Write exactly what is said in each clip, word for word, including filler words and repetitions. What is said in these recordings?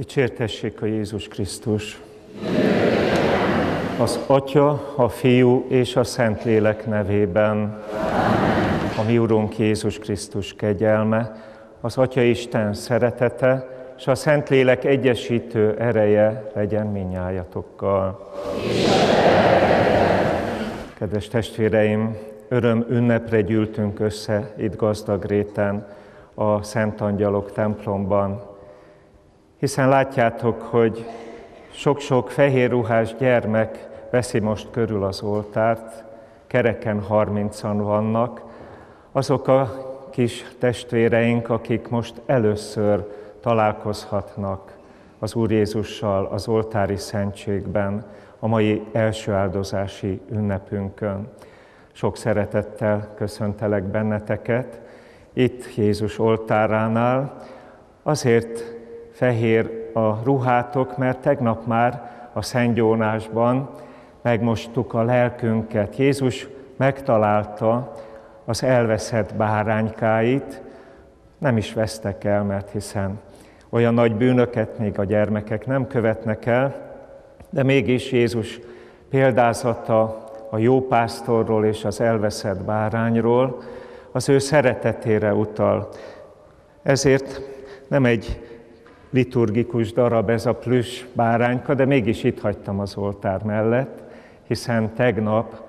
Dicsértessék a Jézus Krisztus! Az Atya, a Fiú és a Szentlélek nevében. A mi Urunk Jézus Krisztus kegyelme, az Atya Isten szeretete és a Szentlélek egyesítő ereje legyen mindnyájatokkal. Kedves testvéreim, öröm ünnepre gyűltünk össze itt Gazdagréten, a Szent Angyalok templomban, hiszen látjátok, hogy sok-sok fehér ruhás gyermek veszi most körül az oltárt, kereken harmincan vannak, azok a kis testvéreink, akik most először találkozhatnak az Úr Jézussal az oltári szentségben, a mai első áldozási ünnepünkön. Sok szeretettel köszöntelek benneteket itt Jézus oltáránál. Azért fehér a ruhátok, mert tegnap már a szentgyónásban megmostuk a lelkünket. Jézus megtalálta az elveszett báránykáit, nem is vesztek el, mert hiszen olyan nagy bűnöket még a gyermekek nem követnek el, de mégis Jézus példázata a jó pásztorról és az elveszett bárányról az ő szeretetére utal. Ezért nem egy liturgikus darab ez a plüss bárányka, de mégis itt hagytam az oltár mellett, hiszen tegnap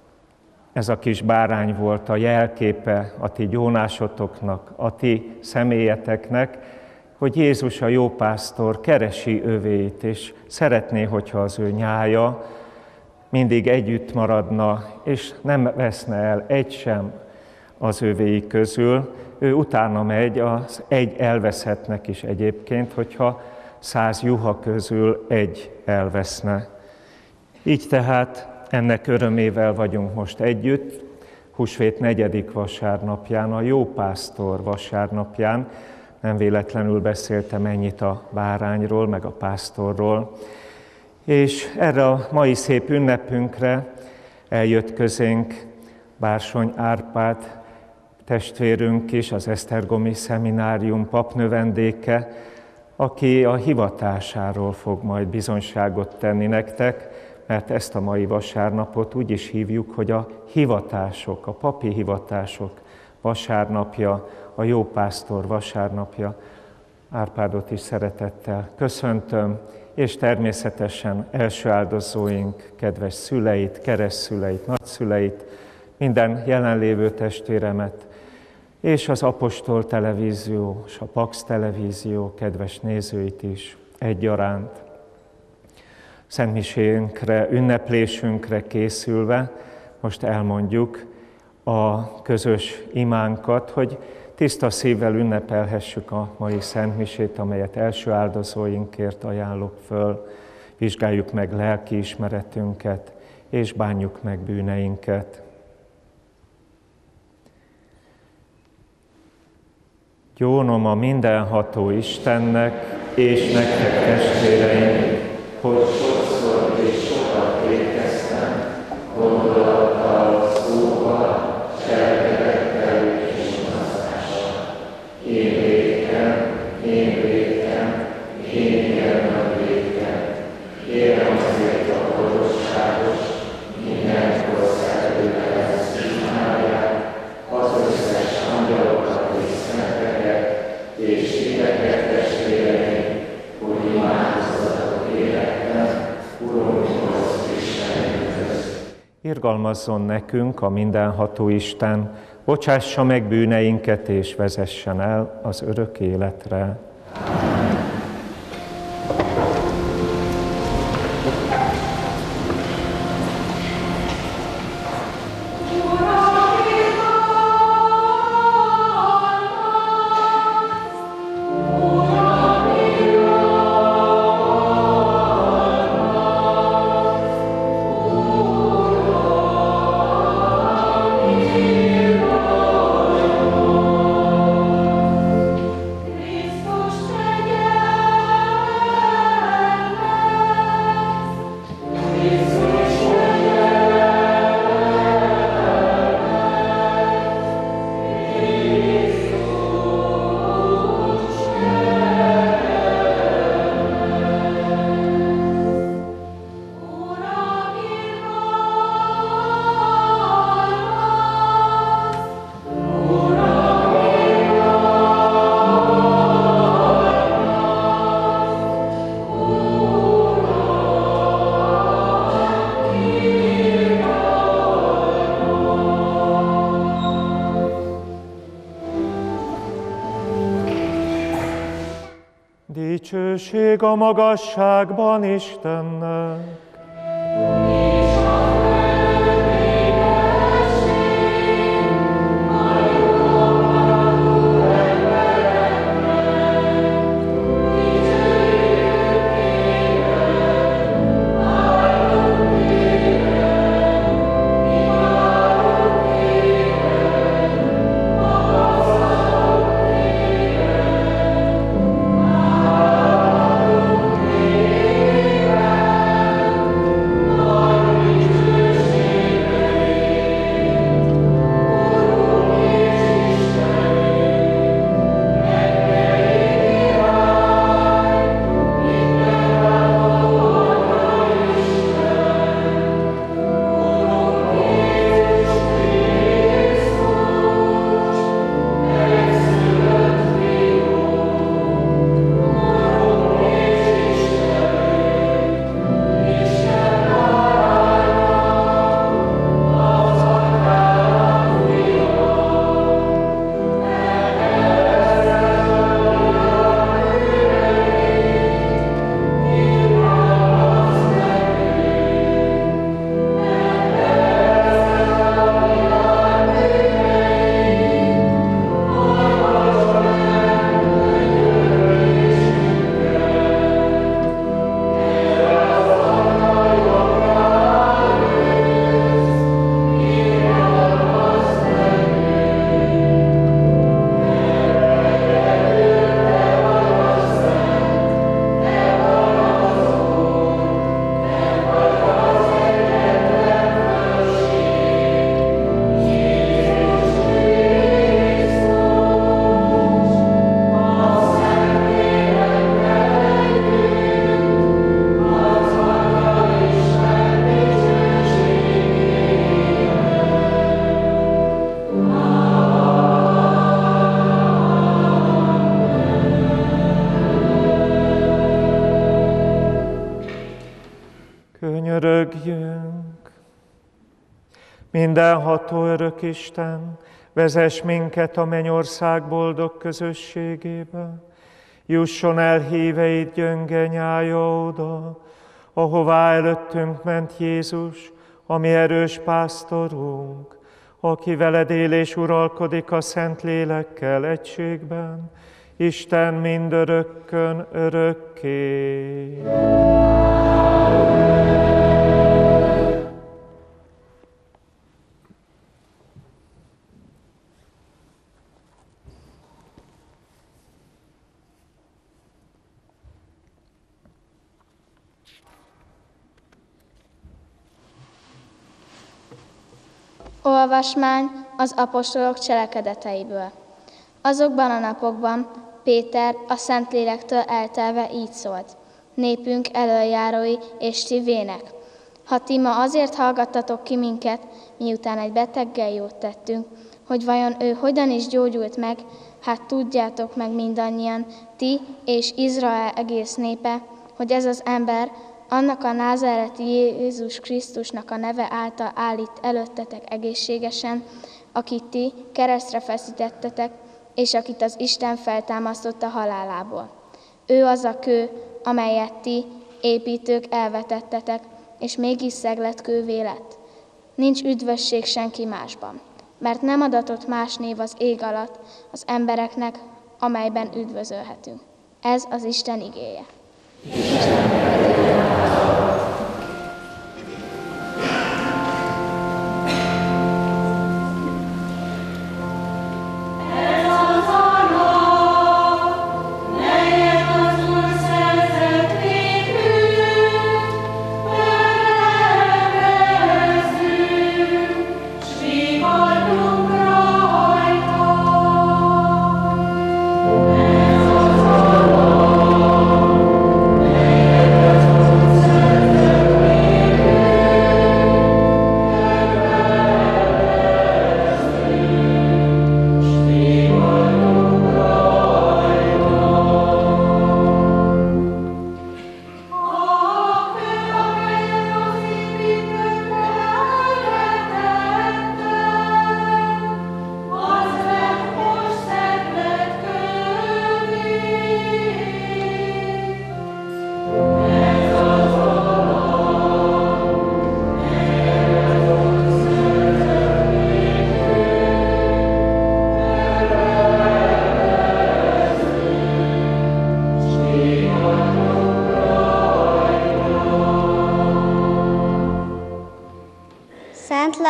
ez a kis bárány volt a jelképe a ti gyónásotoknak, a ti személyeteknek, hogy Jézus a jó pásztor keresi övéit, és szeretné, hogyha az ő nyája mindig együtt maradna, és nem veszne el egy sem az övéi közül. Ő utána megy az egy elveszettnek is egyébként, hogyha száz juha közül egy elveszne. Így tehát ennek örömével vagyunk most együtt, húsvét negyedik vasárnapján, a jó pásztor vasárnapján. Nem véletlenül beszéltem ennyit a bárányról, meg a pásztorról. És erre a mai szép ünnepünkre eljött közénk Bársony Árpád testvérünk is, az Esztergomi Szeminárium papnövendéke, aki a hivatásáról fog majd bizonyságot tenni nektek, mert ezt a mai vasárnapot úgy is hívjuk, hogy a hivatások, a papi hivatások vasárnapja, a jó pásztor vasárnapja. Árpádot is szeretettel köszöntöm, és természetesen első áldozóink, kedves szüleit, keresztszüleit, nagyszüleit, minden jelenlévő testvéremet, és az Apostol Televízió, és a Pax Televízió kedves nézőit is egyaránt. Szentmisénkre, ünneplésünkre készülve most elmondjuk a közös imánkat, hogy tiszta szívvel ünnepelhessük a mai szentmisét, amelyet első áldozóinkért ajánlok föl. Vizsgáljuk meg lelkiismeretünket, és bánjuk meg bűneinket. Gyónom a mindenható Istennek, és nektek testvéreim, hogy sokszor és sokat vétkeztem, gondolattal, szóval, cselekedettel és mozgással. Én vétkem, én vétkem, én igen nagy vétkem. Kérem azért a boldogságos, mindenkor szerelőhez csinálják, az összes angyalokat és szenteket, és titeket testvéreim, hogy imádkozzatok életben, Urunkhoz Istenünkhöz. Irgalmazzon nekünk a mindenható Isten, bocsássa meg bűneinket és vezessen el az örök életre. Cristo Dicsőség a magasságban Istennek. Könyörögjünk! Mindenható örök Isten, vezess minket a mennyország boldog közösségébe, jusson el híveid gyönge nyája oda, ahová előttünk ment Jézus, a mi erős pásztorunk, aki veled él és uralkodik a Szent Lélekkel egységben, Isten mindörökkön örökké. Olvasmány az apostolok cselekedeteiből. Azokban a napokban Péter a Szentlélektől eltelve így szólt: népünk elöljárói és ti vének. Ha ti ma azért hallgattatok ki minket, miután egy beteggel jót tettünk, hogy vajon ő hogyan is gyógyult meg, hát tudjátok meg mindannyian, ti és Izrael egész népe, hogy ez az ember annak a názáreti Jézus Krisztusnak a neve által állít előttetek egészségesen, akit ti keresztre feszítettetek, és akit az Isten feltámasztott a halálából. Ő az a kő, amelyet ti, építők elvetettetek, és mégis szegletkővé lett. Nincs üdvösség senki másban, mert nem adatott más név az ég alatt az embereknek, amelyben üdvözölhetünk. Ez az Isten igéje. Yeah.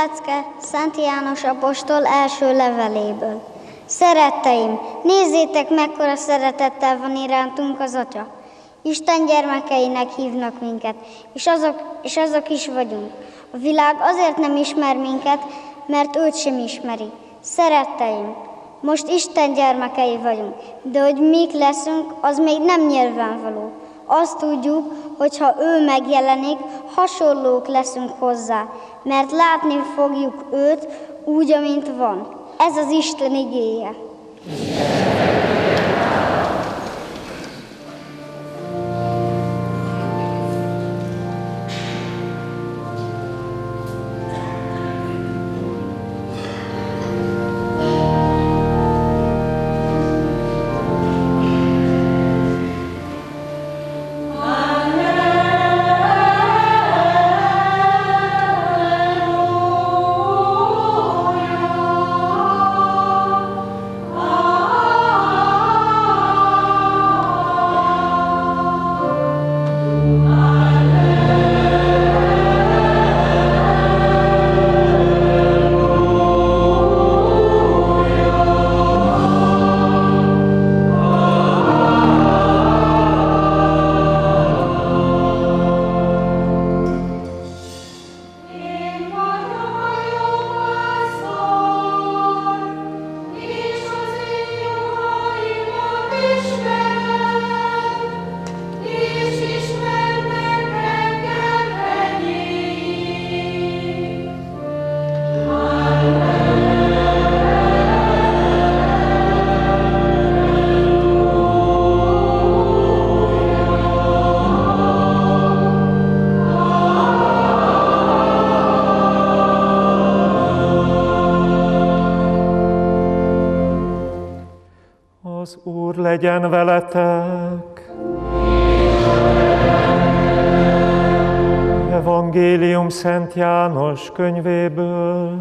lecke Szent János apostol első leveléből. Szeretteim, nézzétek, mekkora szeretettel van irántunk az Atya. Isten gyermekeinek hívnak minket, és azok, és azok is vagyunk. A világ azért nem ismer minket, mert őt sem ismeri. Szeretteim, most Isten gyermekei vagyunk, de hogy mik leszünk, az még nem nyilvánvaló. Azt tudjuk, hogy ha ő megjelenik, hasonlók leszünk hozzá, mert látni fogjuk őt úgy, amint van. Ez az Isten igéje. Az Úr legyen veletek! Evangélium Szent János könyvéből.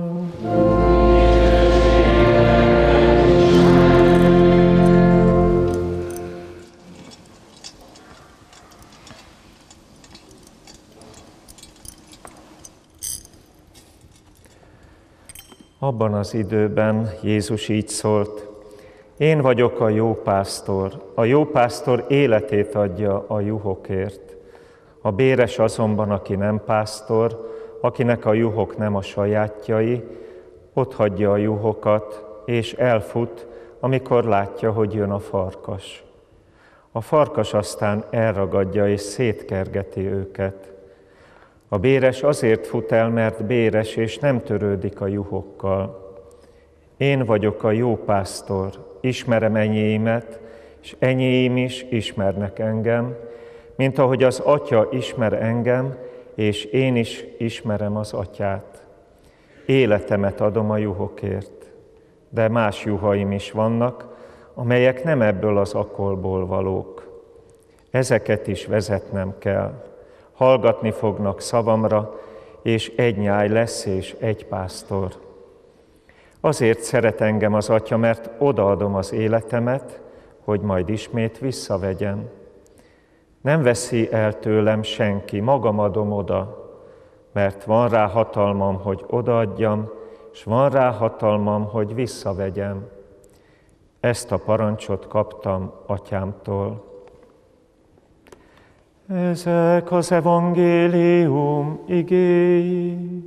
Abban az időben Jézus így szólt: Én vagyok a jó pásztor, a jó pásztor életét adja a juhokért. A béres azonban, aki nem pásztor, akinek a juhok nem a sajátjai, otthagyja a juhokat, és elfut, amikor látja, hogy jön a farkas. A farkas aztán elragadja és szétkergeti őket. A béres azért fut el, mert béres, és nem törődik a juhokkal. Én vagyok a jó pásztor, ismerem enyéimet, és enyéim is ismernek engem, mint ahogy az Atya ismer engem, és én is ismerem az Atyát. Életemet adom a juhokért, de más juhaim is vannak, amelyek nem ebből az akolból valók. Ezeket is vezetnem kell. Hallgatni fognak szavamra, és egy nyáj lesz, és egy pásztor. Azért szeret engem az Atya, mert odaadom az életemet, hogy majd ismét visszavegyem. Nem veszi el tőlem senki, magam adom oda, mert van rá hatalmam, hogy odaadjam, és van rá hatalmam, hogy visszavegyem. Ezt a parancsot kaptam Atyámtól. Ezek az evangélium igéi.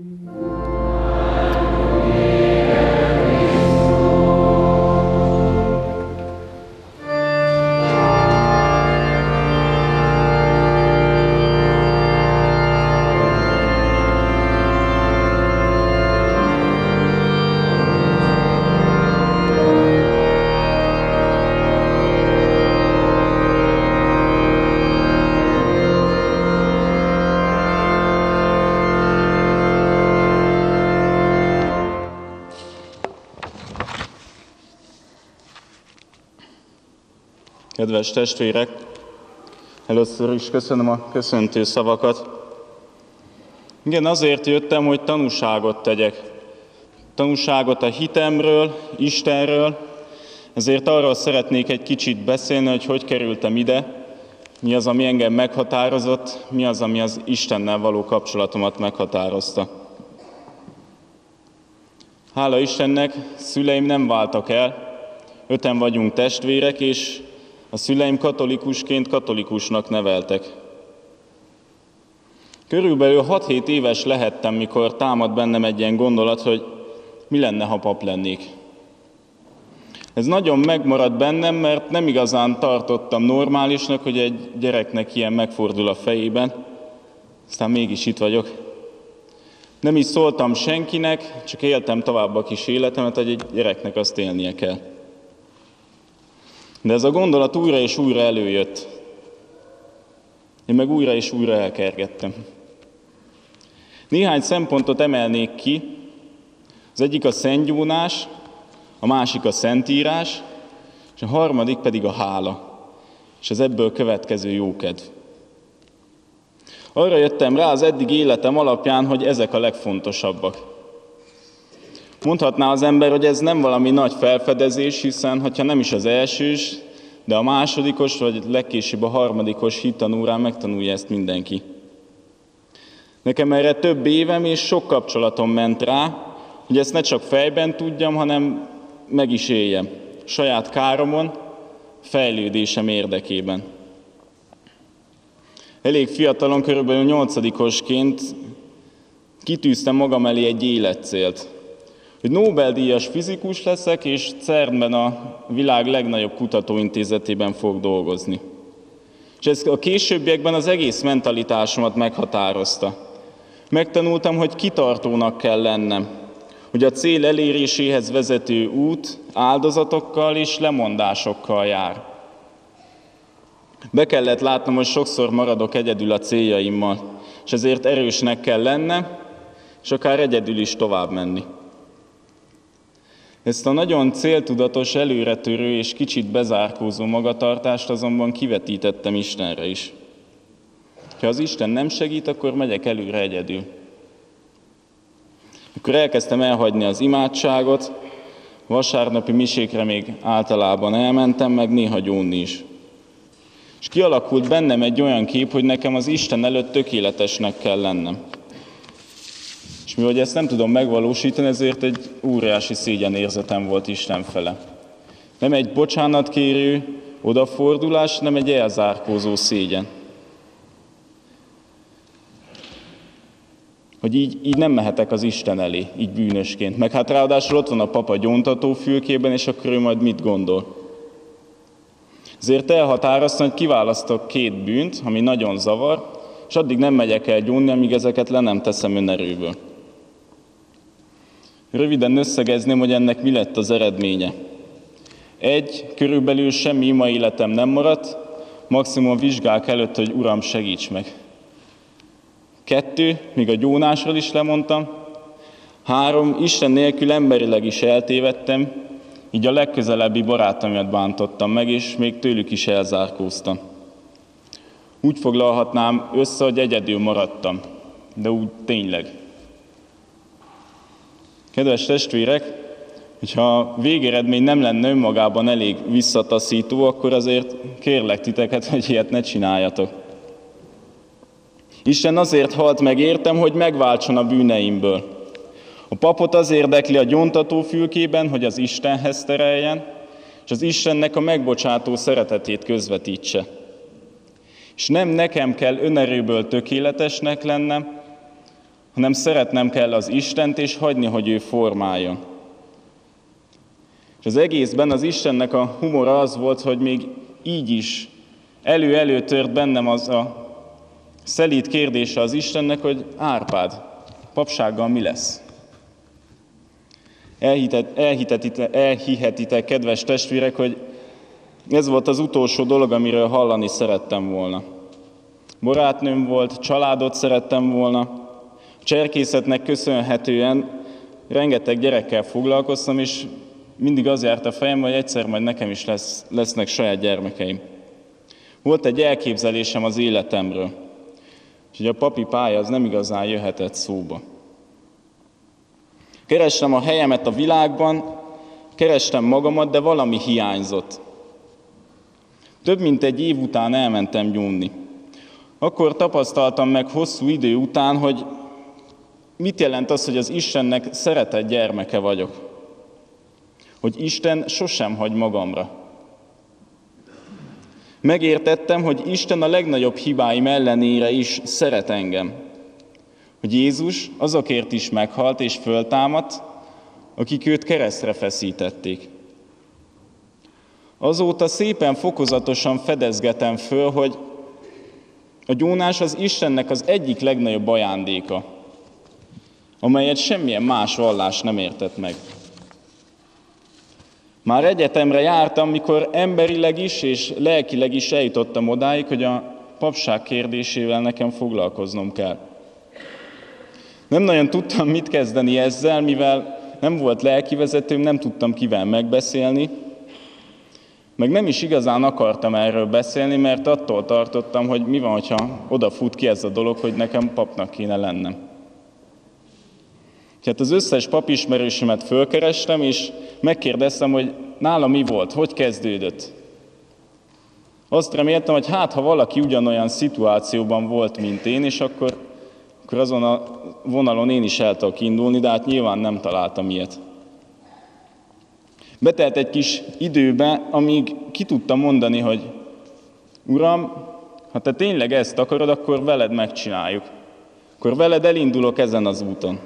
Kedves testvérek, először is köszönöm a köszöntő szavakat. Igen, azért jöttem, hogy tanúságot tegyek. Tanúságot a hitemről, Istenről, ezért arról szeretnék egy kicsit beszélni, hogy hogy kerültem ide, mi az, ami engem meghatározott, mi az, ami az Istennel való kapcsolatomat meghatározta. Hála Istennek, szüleim nem váltak el, öten vagyunk testvérek, és a szüleim katolikusként katolikusnak neveltek. Körülbelül hat-hét éves lehettem, mikor támad bennem egy ilyen gondolat, hogy mi lenne, ha pap lennék. Ez nagyon megmaradt bennem, mert nem igazán tartottam normálisnak, hogy egy gyereknek ilyen megfordul a fejében, aztán mégis itt vagyok. Nem is szóltam senkinek, csak éltem tovább a kis életemet, hogy egy gyereknek azt élnie kell. De ez a gondolat újra és újra előjött. Én meg újra és újra elkergettem. Néhány szempontot emelnék ki. Az egyik a szentgyónás, a másik a szentírás, és a harmadik pedig a hála, és az ebből következő jókedv. Arra jöttem rá az eddig életem alapján, hogy ezek a legfontosabbak. Mondhatná az ember, hogy ez nem valami nagy felfedezés, hiszen ha nem is az elsős, de a másodikos, vagy legkésőbb a harmadikos hittanórán megtanulja ezt mindenki. Nekem erre több évem és sok kapcsolatom ment rá, hogy ezt ne csak fejben tudjam, hanem meg is éljem. Saját káromon, fejlődésem érdekében. Elég fiatalon, körülbelül nyolcadikosként kitűztem magam elé egy életcélt. Hogy Nobel-díjas fizikus leszek, és cernben a világ legnagyobb kutatóintézetében fog dolgozni. És ez a későbbiekben az egész mentalitásomat meghatározta. Megtanultam, hogy kitartónak kell lennem, hogy a cél eléréséhez vezető út áldozatokkal és lemondásokkal jár. Be kellett látnom, hogy sokszor maradok egyedül a céljaimmal, és ezért erősnek kell lennem, és akár egyedül is tovább menni. Ezt a nagyon céltudatos, előretörő és kicsit bezárkózó magatartást azonban kivetítettem Istenre is. Ha az Isten nem segít, akkor megyek előre egyedül. Akkor elkezdtem elhagyni az imádságot, vasárnapi misékre még általában elmentem, meg néha gyónni is. És kialakult bennem egy olyan kép, hogy nekem az Isten előtt tökéletesnek kell lennem. És mivel ezt nem tudom megvalósítani, ezért egy óriási szégyenérzetem volt Isten fele. Nem egy bocsánatkérő odafordulás, nem egy elzárkózó szégyen. Hogy így, így nem mehetek az Isten elé, így bűnösként. Meg hát ráadásul ott van a papa gyóntató fülkében, és akkor ő majd mit gondol. Ezért elhatároztam, hogy kiválasztok két bűnt, ami nagyon zavar, és addig nem megyek el gyónni, amíg ezeket le nem teszem önerőből. Röviden összegezném, hogy ennek mi lett az eredménye. Egy, körülbelül semmi ima életem nem maradt, maximum vizsgák előtt, hogy Uram, segíts meg. Kettő, még a gyónásról is lemondtam. Három, Isten nélkül emberileg is eltévedtem, így a legközelebbi barátomat bántottam meg, és még tőlük is elzárkóztam. Úgy foglalhatnám össze, hogy egyedül maradtam, de úgy tényleg. Kedves testvérek, hogyha a végeredmény nem lenne önmagában elég visszataszító, akkor azért kérlek titeket, hogy ilyet ne csináljatok. Isten azért halt meg értem, hogy megváltson a bűneimből. A papot az érdekli a gyóntató fülkében, hogy az Istenhez tereljen, és az Istennek a megbocsátó szeretetét közvetítse. És nem nekem kell önerőből tökéletesnek lennem, hanem szeretnem kell az Istent, és hagyni, hogy ő formáljon. És az egészben az Istennek a humora az volt, hogy még így is elő-elő tört bennem az a szelíd kérdése az Istennek, hogy Árpád, papsággal mi lesz? Elhitetitek, elhihetitek, kedves testvérek, hogy ez volt az utolsó dolog, amiről hallani szerettem volna. Barátnőm volt, családot szerettem volna. A cserkészetnek köszönhetően rengeteg gyerekkel foglalkoztam, és mindig az járt a fejem, hogy egyszer majd nekem is lesz, lesznek saját gyermekeim. Volt egy elképzelésem az életemről, és hogy a papi pálya az nem igazán jöhetett szóba. Kerestem a helyemet a világban, kerestem magamat, de valami hiányzott. Több mint egy év után elmentem gyónni. Akkor tapasztaltam meg hosszú idő után, hogy mit jelent az, hogy az Istennek szeretett gyermeke vagyok? Hogy Isten sosem hagy magamra. Megértettem, hogy Isten a legnagyobb hibáim ellenére is szeret engem. Hogy Jézus azokért is meghalt és föltámadt, akik őt keresztre feszítették. Azóta szépen fokozatosan fedezgetem föl, hogy a gyónás az Istennek az egyik legnagyobb ajándéka, amelyet semmilyen más vallás nem értett meg. Már egyetemre jártam, mikor emberileg is és lelkileg is eljutottam odáig, hogy a papság kérdésével nekem foglalkoznom kell. Nem nagyon tudtam mit kezdeni ezzel, mivel nem volt lelkivezetőm, nem tudtam kivel megbeszélni, meg nem is igazán akartam erről beszélni, mert attól tartottam, hogy mi van, ha odafut ki ez a dolog, hogy nekem papnak kéne lennem. Tehát az összes papismerősömet fölkerestem, és megkérdeztem, hogy nála mi volt, hogy kezdődött. Azt reméltem, hogy hát, ha valaki ugyanolyan szituációban volt, mint én, és akkor, akkor azon a vonalon én is el tudok indulni, de hát nyilván nem találtam ilyet. Betelt egy kis időbe, amíg ki tudtam mondani, hogy Uram, ha te tényleg ezt akarod, akkor veled megcsináljuk. Akkor veled elindulok ezen az úton.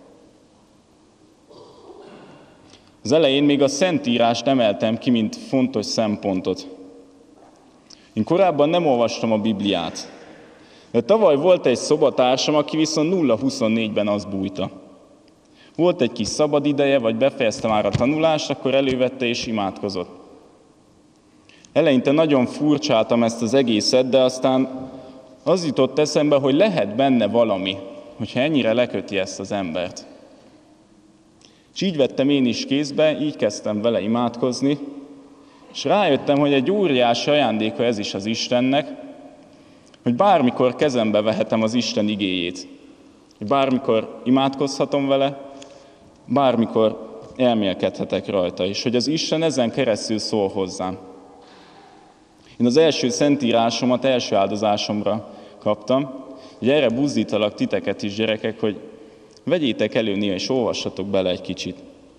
Az elején még a Szentírást emeltem ki, mint fontos szempontot. Én korábban nem olvastam a Bibliát, de tavaly volt egy szobatársam, aki viszont nulla huszonnégyben azt bújta. Volt egy kis szabad ideje, vagy befejezte már a tanulást, akkor elővette és imádkozott. Eleinte nagyon furcsáltam ezt az egészet, de aztán az jutott eszembe, hogy lehet benne valami, hogyha ennyire leköti ezt az embert. És így vettem én is kézbe, így kezdtem vele imádkozni, és rájöttem, hogy egy óriási ajándéka ez is az Istennek, hogy bármikor kezembe vehetem az Isten igéjét, hogy bármikor imádkozhatom vele, bármikor elmélkedhetek rajta, és hogy az Isten ezen keresztül szól hozzám. Én az első szentírásomat első áldozásomra kaptam, hogy erre buzdítalak titeket is, gyerekek, hogy vegyétek elő néha, és olvassatok bele egy kicsit.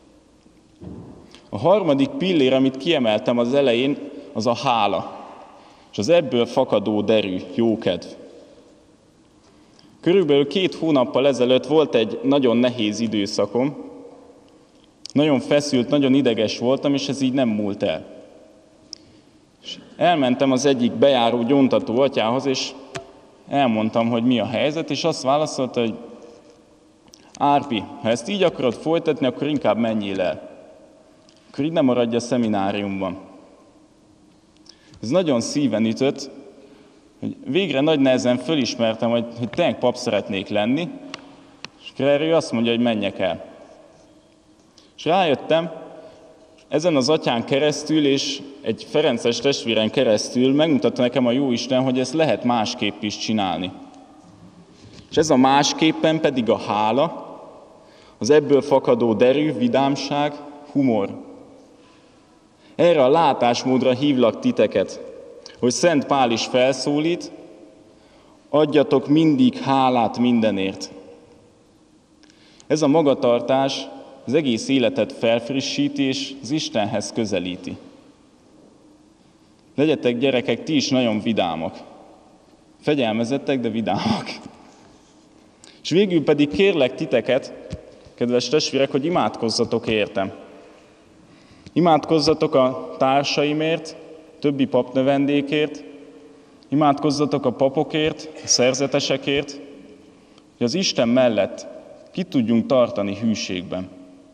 A harmadik pillér, amit kiemeltem az elején, az a hála, és az ebből fakadó derű, jókedv. Körülbelül két hónappal ezelőtt volt egy nagyon nehéz időszakom, nagyon feszült, nagyon ideges voltam, és ez így nem múlt el. És elmentem az egyik bejáró gyóntató atyához, és elmondtam, hogy mi a helyzet, és azt válaszolta, hogy Árpi, ha ezt így akarod folytatni, akkor inkább menjél el. Akkor így nem maradj a szemináriumban. Ez nagyon szíven ütött, hogy végre nagy nehezen fölismertem, hogy, hogy tényleg pap szeretnék lenni, és erre ő azt mondja, hogy menjek el. És rájöttem, ezen az atyán keresztül és egy ferences testvéren keresztül megmutatta nekem a Jóisten, hogy ezt lehet másképp is csinálni. És ez a másképpen pedig a hála, az ebből fakadó derű, vidámság, humor. Erre a látásmódra hívlak titeket, hogy Szent Pál is felszólít, adjatok mindig hálát mindenért. Ez a magatartás az egész életet felfrissíti és az Istenhez közelíti. Legyetek gyerekek, ti is nagyon vidámak. Fegyelmezettek, de vidámak. És végül pedig kérlek titeket, kedves testvérek, hogy imádkozzatok értem. Imádkozzatok a társaimért, többi papnövendékért, imádkozzatok a papokért, a szerzetesekért, hogy az Isten mellett ki tudjunk tartani hűségben.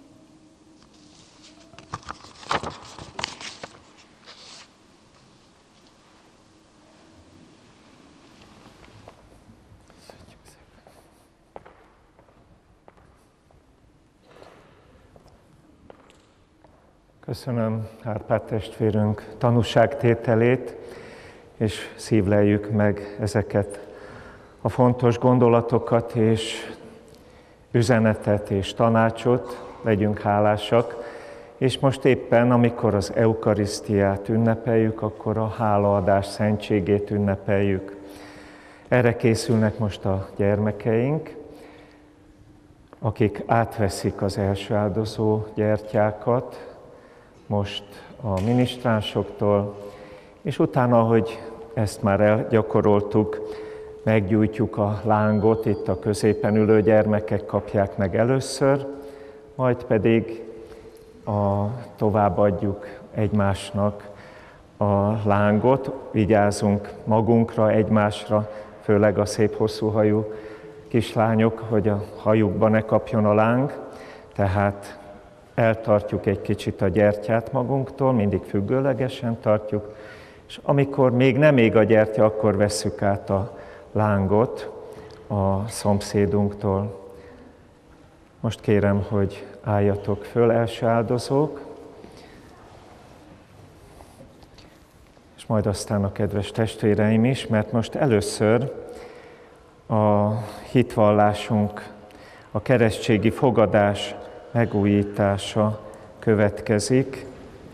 Köszönöm Árpád testvérünk tanúságtételét, és szívleljük meg ezeket a fontos gondolatokat és üzenetet és tanácsot, legyünk hálásak. És most éppen, amikor az eukarisztiát ünnepeljük, akkor a hálaadás szentségét ünnepeljük. Erre készülnek most a gyermekeink. akik átveszik az első áldozó gyertyákat, most a minisztránsoktól, és utána, hogy ezt már elgyakoroltuk, meggyújtjuk a lángot, itt a középen ülő gyermekek kapják meg először, majd pedig a, továbbadjuk egymásnak a lángot, vigyázzunk magunkra, egymásra, főleg a szép hosszú hajú kislányok, hogy a hajukba ne kapjon a láng, tehát eltartjuk egy kicsit a gyertyát magunktól, mindig függőlegesen tartjuk, és amikor még nem ég a gyertya, akkor vesszük át a lángot a szomszédunktól. Most kérem, hogy álljatok föl, első áldozók, és majd aztán a kedves testvéreim is, mert most először a hitvallásunk, a keresztségi fogadás megújítása következik.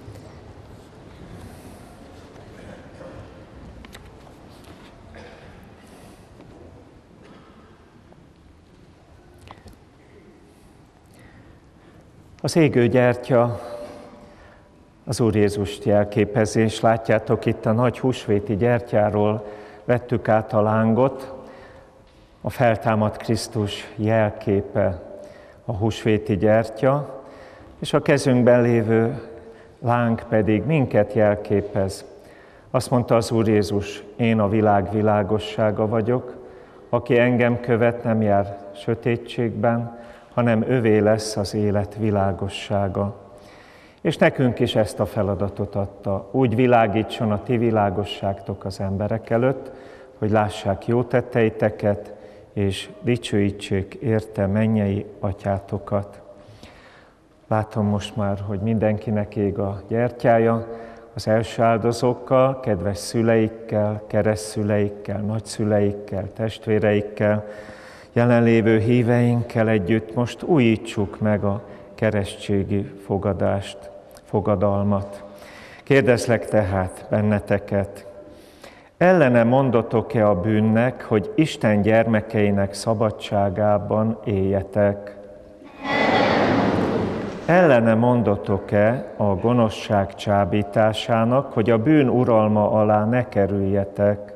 Az égő gyertya az Úr Jézust jelképezi, és látjátok, itt a nagy húsvéti gyertyáról vettük át a lángot, a feltámadt Krisztus jelképe a húsvéti gyertya, és a kezünkben lévő láng pedig minket jelképez. Azt mondta az Úr Jézus, én a világ világossága vagyok, aki engem követ, nem jár sötétségben, hanem övé lesz az élet világossága. És nekünk is ezt a feladatot adta. Úgy világítson a ti világosságtok az emberek előtt, hogy lássák jó tetteiteket, és dicsőítsék érte mennyei atyátokat. Látom most már, hogy mindenkinek ég a gyertyája, az első áldozókkal, kedves szüleikkel, keresztszüleikkel, nagyszüleikkel, testvéreikkel, jelenlévő híveinkkel együtt most újítsuk meg a keresztségi fogadást, fogadalmat. Kérdezlek tehát benneteket, ellene mondotok-e a bűnnek, hogy Isten gyermekeinek szabadságában éljetek? Ellene mondotok-e a gonoszság csábításának, hogy a bűn uralma alá ne kerüljetek?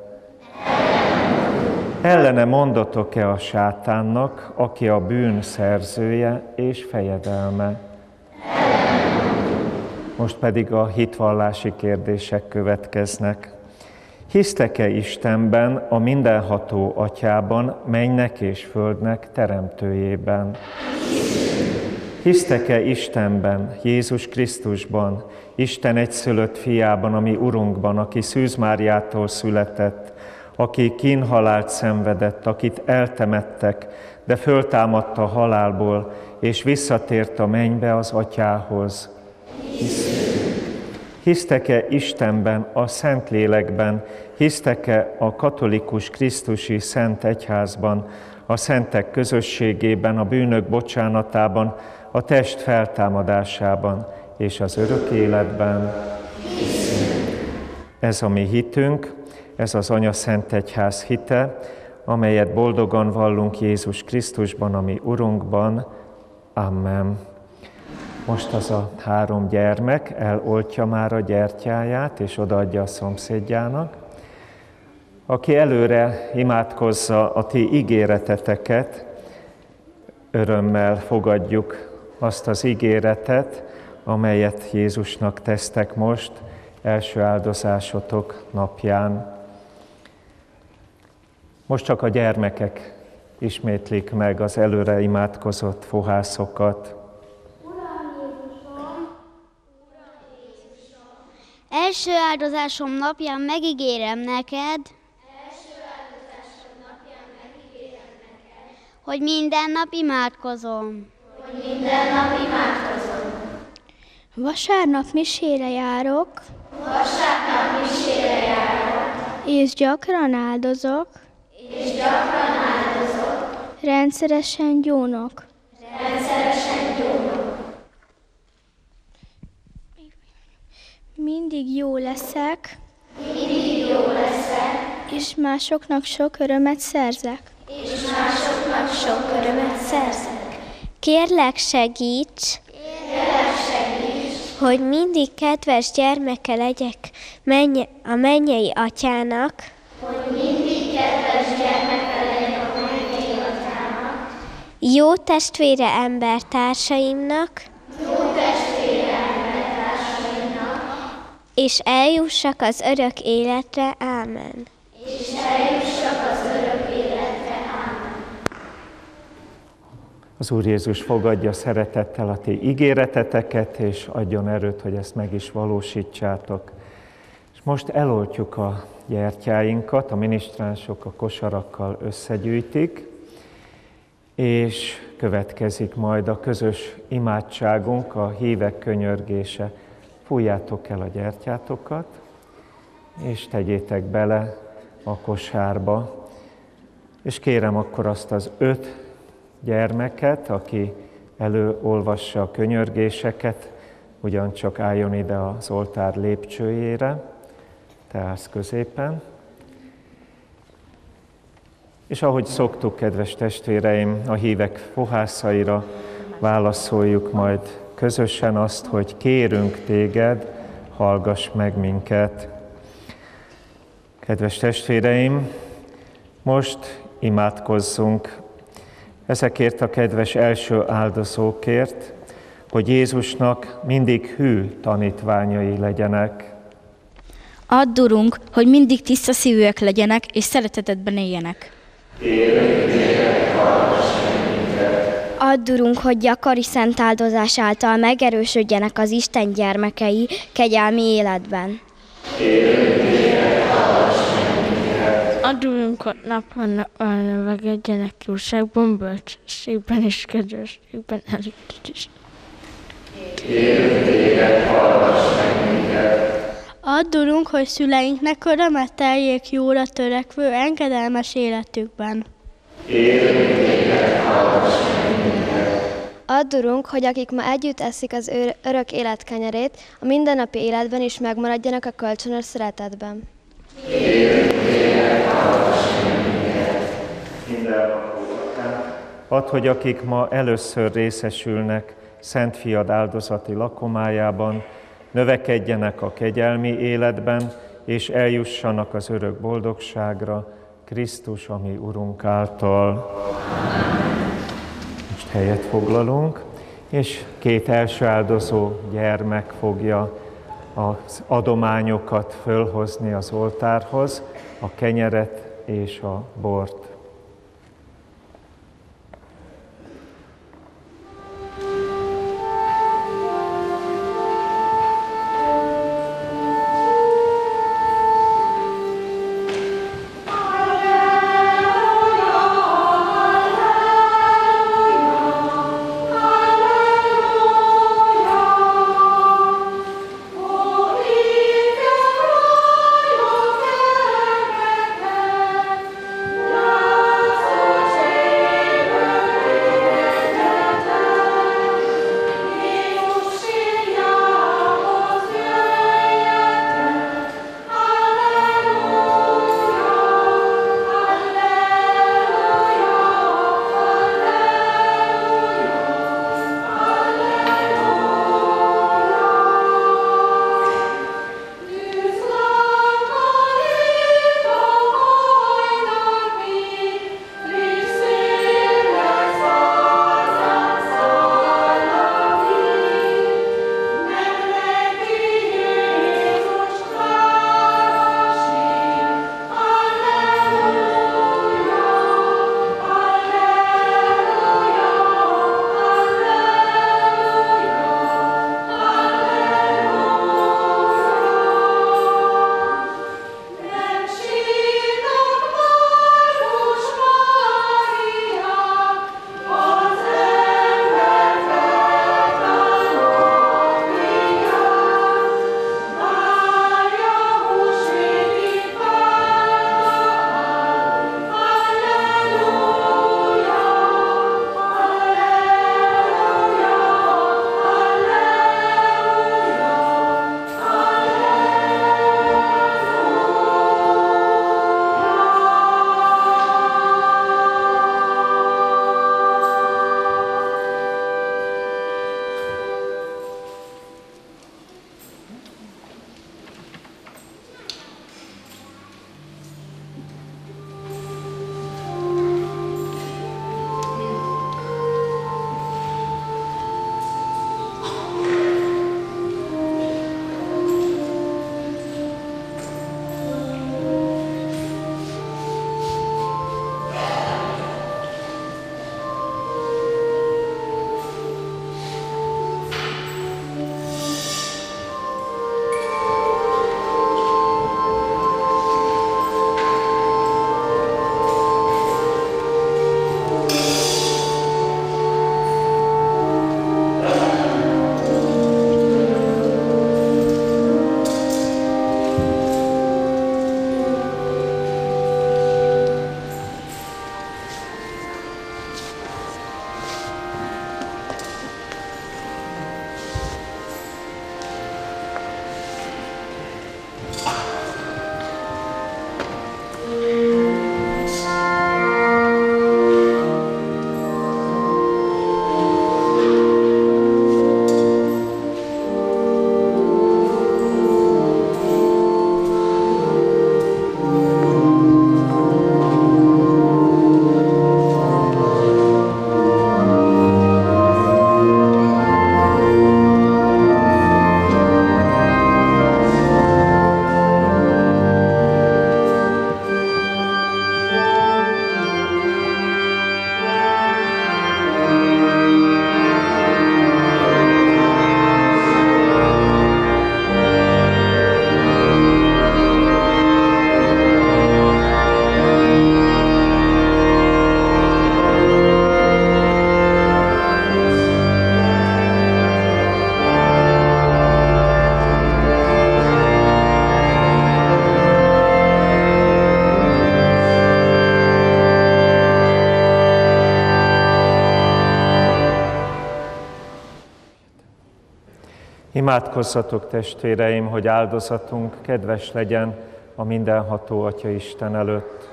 Ellene mondotok-e a sátánnak, aki a bűn szerzője és fejedelme? Most pedig a hitvallási kérdések következnek. Hisztek-e Istenben, a mindenható Atyában, mennynek és földnek teremtőjében? Hisztek-e Istenben, Jézus Krisztusban, Isten egyszülött fiában, ami Urunkban, aki Szűz Máriától született, aki kínhalált szenvedett, akit eltemettek, de föltámadt a halálból, és visszatért a mennybe az Atyához? Hisztek-e Istenben, a Szentlélekben, hisztek-e a katolikus Krisztusi Szent Egyházban, a szentek közösségében, a bűnök bocsánatában, a test feltámadásában és az örök életben? Ez a mi hitünk, ez az Anya Szent Egyház hite, amelyet boldogan vallunk Jézus Krisztusban, ami Urunkban. Amen. Most az a három gyermek eloltja már a gyertyáját, és odaadja a szomszédjának. Aki előre imádkozza a ti ígéreteteket, örömmel fogadjuk azt az ígéretet, amelyet Jézusnak tesztek most, első áldozásotok napján. Most csak a gyermekek ismétlik meg az előre imádkozott fohászokat. Első áldozásom napján megígérem neked, Első áldozásom napján megígérem neked, hogy minden nap imádkozom. hogy minden nap imádkozom. Vasárnap misére járok, Vasárnap misére járok, és gyakran áldozok, és gyakran áldozok, rendszeresen gyónok. rendszeresen gyónok. Mindig jó leszek, Mindig jó leszek, és másoknak sok örömet szerzek. és másoknak sok örömet szerzek. Kérlek segíts, Kérlek segíts, hogy mindig kedves gyermeke legyek menny- a mennyei atyának, hogy mindig kedves gyermeke legyen a mennyei atyának, jó testvére embertársaimnak, jó testvére embertársaimnak, és eljussak az örök életre. Ámen. és eljussak az örök életre. Ámen. Az Úr Jézus fogadja szeretettel a ti ígéreteteket, és adjon erőt, hogy ezt meg is valósítsátok. És most eloltjuk a gyertyáinkat, a minisztránsok a kosarakkal összegyűjtik, és következik majd a közös imádságunk, a hívek könyörgése. Fújjátok el a gyertyátokat, és tegyétek bele a kosárba. És kérem akkor azt az öt gyermeket, aki előolvassa a könyörgéseket, ugyancsak álljon ide az oltár lépcsőjére, te állsz középen. És ahogy szoktuk, kedves testvéreim, a hívek fohászaira válaszoljuk majd közösen azt, hogy kérünk téged, hallgass meg minket. Kedves testvéreim, most imádkozzunk ezekért a kedves első áldozókért, hogy Jézusnak mindig hű tanítványai legyenek. Add, Urunk, hogy mindig tiszta szívűek legyenek, és szeretetedben éljenek. Add, Urunk, hogy gyakori szent áldozás által megerősödjenek az Isten gyermekei kegyelmi életben. Add, Urunk, hogy napon növekedjenek jóságban, bölcsességben és kedvességben előtted is. Add, Urunk, hogy szüleinknek örömet teljék jóra törekvő, engedelmes életükben. Add, Urunk, hogy akik ma együtt eszik az örök élet kenyerét, a mindennapi életben is megmaradjanak a kölcsönös szeretetben. Add, hogy akik ma először részesülnek Szent Fiad áldozati lakomájában, növekedjenek a kegyelmi életben, és eljussanak az örök boldogságra, Krisztus, a mi Urunk által. Most helyet foglalunk, és két első áldozó gyermek fogja az adományokat fölhozni az oltárhoz, a kenyeret és a bort. Lord. Imádkozzatok, testvéreim, hogy áldozatunk kedves legyen a mindenható Atya Isten előtt.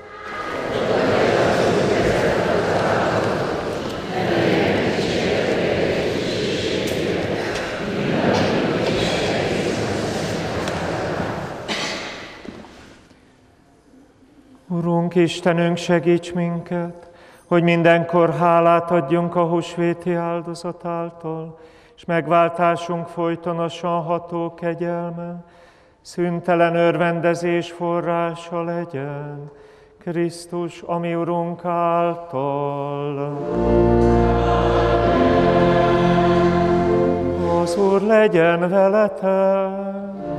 Urunk Istenünk, segíts minket, hogy mindenkor hálát adjunk a húsvéti áldozat által, és megváltásunk folytonosan ható kegyelme, szüntelen örvendezés forrása legyen, Krisztus, ami Urunk által. Az Úr legyen veletek!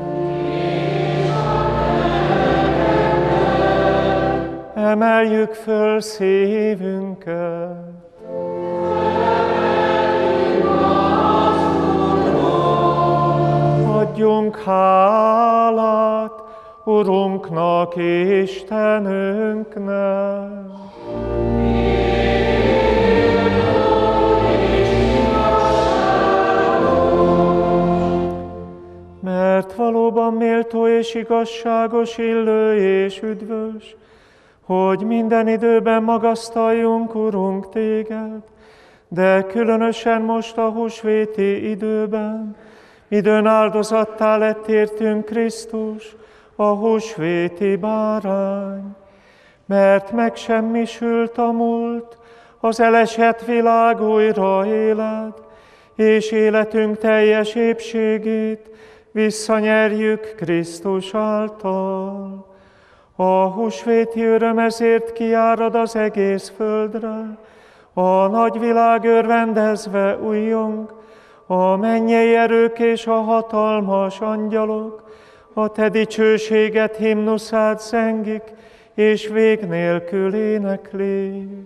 Emeljük föl szívünket! Adjunk hálát Urunknak, Istenünknek! Mert valóban méltó és igazságos, illő és üdvös, hogy minden időben magasztaljunk, Urunk, Téged, de különösen most a húsvéti időben, midőn áldozattá lett értünk Krisztus, a húsvéti bárány, mert megsemmisült a múlt, az elesett világ újra éled, és életünk teljes épségét visszanyerjük Krisztus által. A húsvéti öröm ezért kiárad az egész földre, a nagyvilág örvendezve újjong, a mennyei erők és a hatalmas angyalok, a te dicsőséget himnuszát zengik, és vég nélkül éneklik.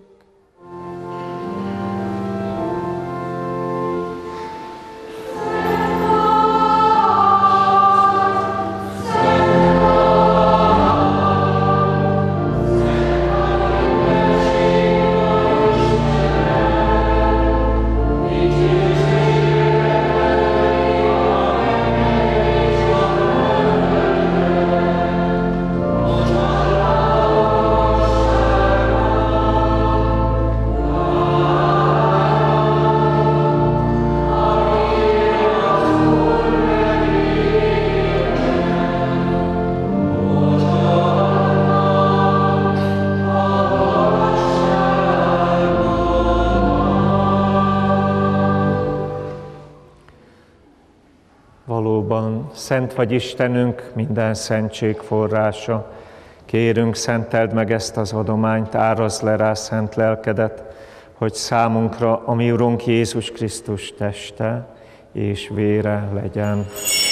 Szent vagy Istenünk, minden szentség forrása. Kérünk, szenteld meg ezt az adományt, árazd le rá szent lelkedet, hogy számunkra a mi Urunk Jézus Krisztus teste és vére legyen.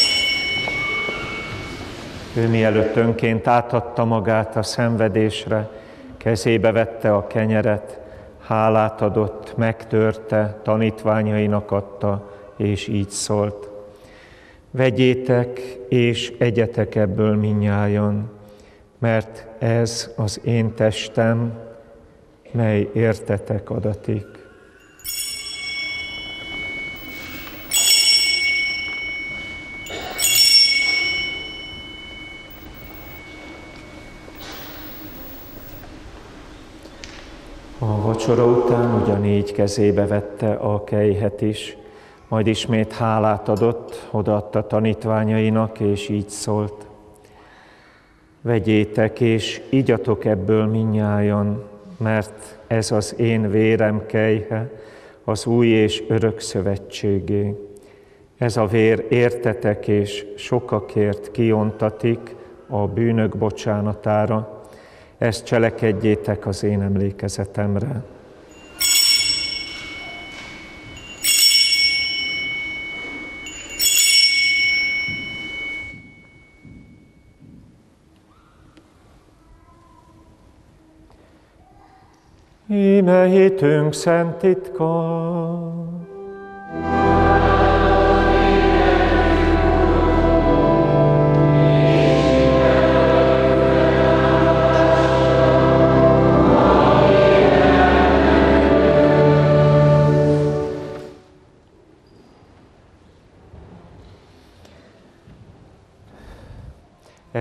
Ő mielőtt önként átadta magát a szenvedésre, kezébe vette a kenyeret, hálát adott, megtörte, tanítványainak adta, és így szólt: vegyétek és egyetek ebből mindnyájan, mert ez az én testem, mely értetek adatik. A vacsora után ugyanígy kezébe vette a kelyhet is, majd ismét hálát adott, odaadta tanítványainak, és így szólt: vegyétek és igyatok ebből mindnyájan, mert ez az én vérem kelyhe, az új és örök szövetségé. Ez a vér értetek és sokakért kiontatik a bűnök bocsánatára. Ezt cselekedjétek az én emlékezetemre. Íme hitünk szent titka.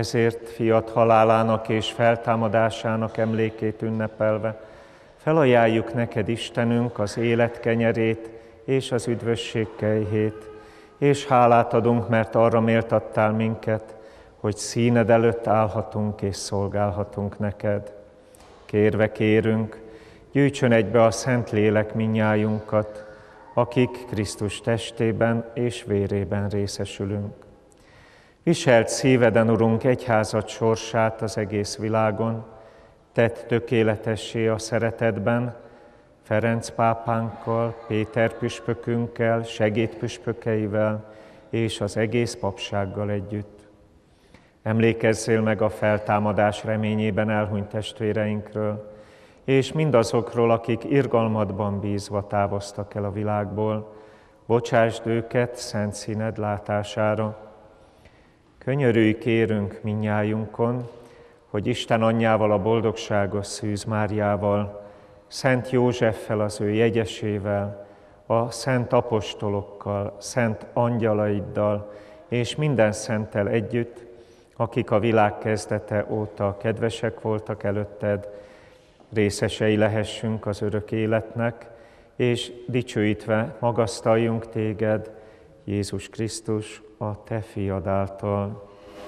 Ezért fiat halálának és feltámadásának emlékét ünnepelve felajánljuk neked, Istenünk, az élet kenyerét és az üdvösség kejhét, és hálát adunk, mert arra méltattál minket, hogy színed előtt állhatunk és szolgálhatunk neked. Kérve kérünk, gyűjtsön egybe a Szentlélek minnyájunkat, akik Krisztus testében és vérében részesülünk. Viselt szíveden, Urunk, egyházad sorsát az egész világon, tedd tökéletessé a szeretetben, Ferenc pápánkkal, Péter püspökünkkel, segédpüspökeivel és az egész papsággal együtt. Emlékezzél meg a feltámadás reményében elhunyt testvéreinkről, és mindazokról, akik irgalmadban bízva távoztak el a világból, bocsásd őket szent színed látására. Könyörülj kérünk minnyájunkon, hogy Isten anyjával, a boldogságos Szűz Máriával, Szent Józseffel, az ő jegyesével, a szent apostolokkal, szent angyalaiddal és minden szenttel együtt, akik a világ kezdete óta kedvesek voltak előtted, részesei lehessünk az örök életnek, és dicsőítve magasztaljunk téged, Jézus Krisztus, a te fiad által.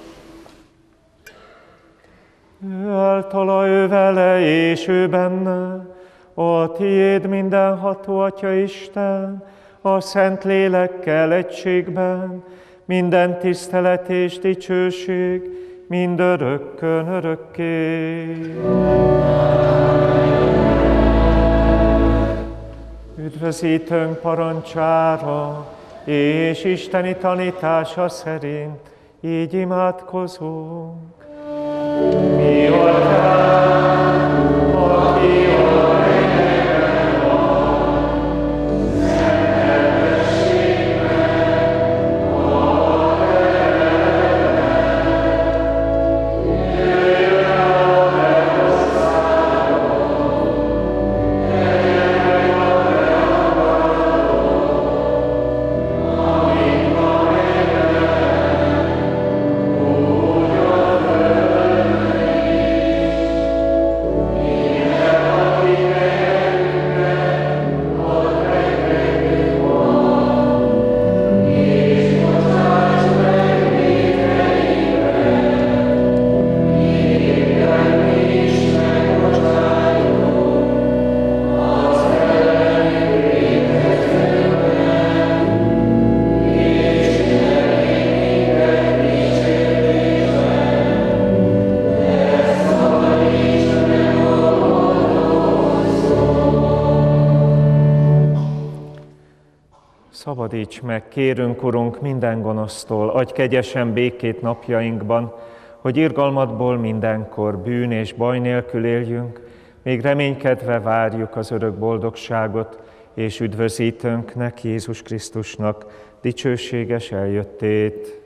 Ő általa, ő vele és ő benne, a tiéd mindenható Atya Isten, a Szent Lélekkel egységben, minden tisztelet és dicsőség, mindörökkön örökké. Üdvözítőnk parancsára és isteni tanítása szerint így imádkozunk. Mi Atyánk, aki a mennyekben van, szenteltessék meg a te neved. Jöjjön el a te országod, legyen meg a te akaratod, amint a mennyben, úgy a földön is. Minden napi kenyerünket add meg nekünk ma, és bocsásd meg vétkeinket, miképpen mi is megbocsájtunk az ellenünk vétkezőknek, és ne vigy minket kísértésbe, de szabadíts meg a gonosztól. Szabadíts meg, kérünk, Urunk, minden gonosztól, adj kegyesen békét napjainkban, hogy irgalmadból mindenkor bűn és baj nélkül éljünk, még reménykedve várjuk az örök boldogságot, és üdvözítőnknek, Jézus Krisztusnak dicsőséges eljöttét.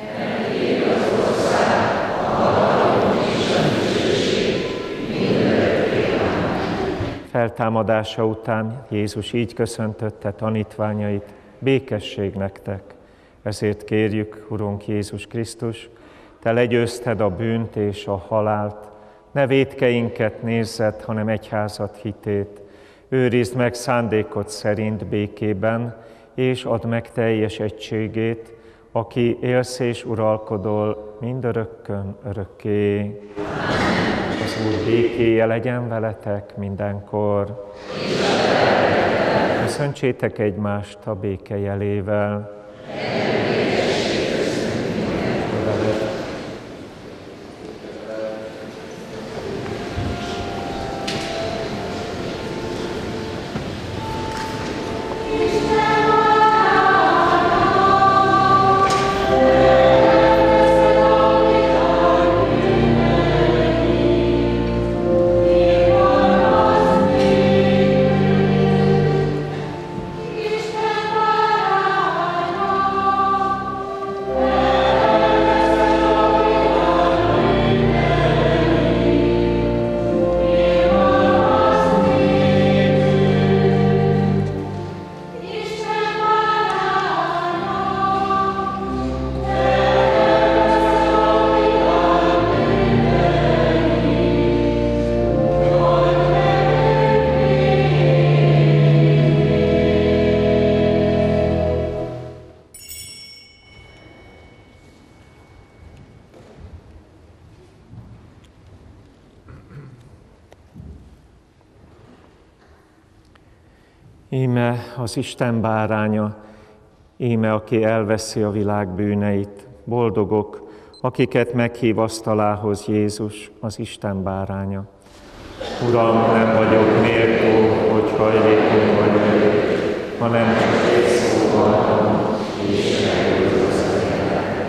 Feltámadása után Jézus így köszöntötte tanítványait: békesség nektek. Ezért kérjük, Urunk Jézus Krisztus, te legyőzted a bűnt és a halált, ne vétkeinket nézzed, hanem egyházad hitét. Őrizd meg szándékod szerint békében, és add meg teljes egységét, aki élsz és uralkodol mindörökkön örökké. Az Úr békéje legyen veletek mindenkor. Köszöntsétek egymást a béke jelével. Isten barát! Íme az Isten báránya, íme aki elveszi a világ bűneit. Boldogok, akiket meghív asztalához Jézus, az Isten báránya. Uram, nem vagyok méltó, hogy hajlékony vagyok, hanem csak egy szóval, és eljöjjön az enyém.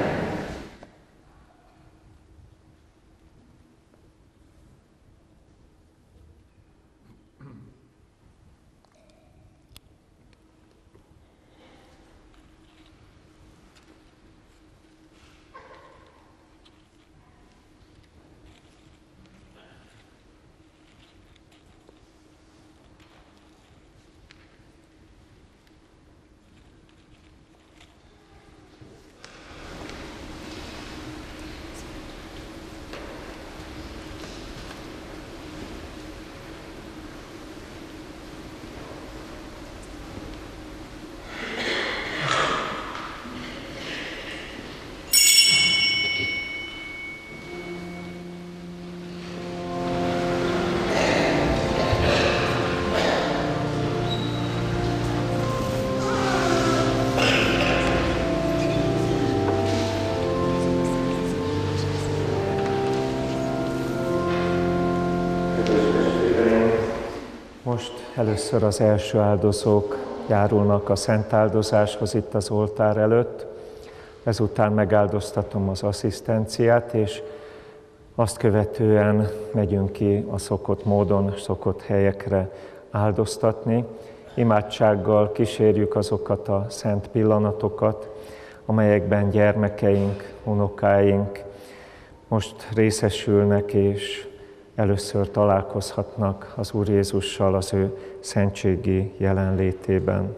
Most először az első áldozók járulnak a szent áldozáshoz itt az oltár előtt. Ezután megáldoztatom az asszisztenciát, és azt követően megyünk ki a szokott módon, szokott helyekre áldoztatni. Imádsággal kísérjük azokat a szent pillanatokat, amelyekben gyermekeink, unokáink most részesülnek, és először találkozhatnak az Úr Jézussal az ő szentségi jelenlétében.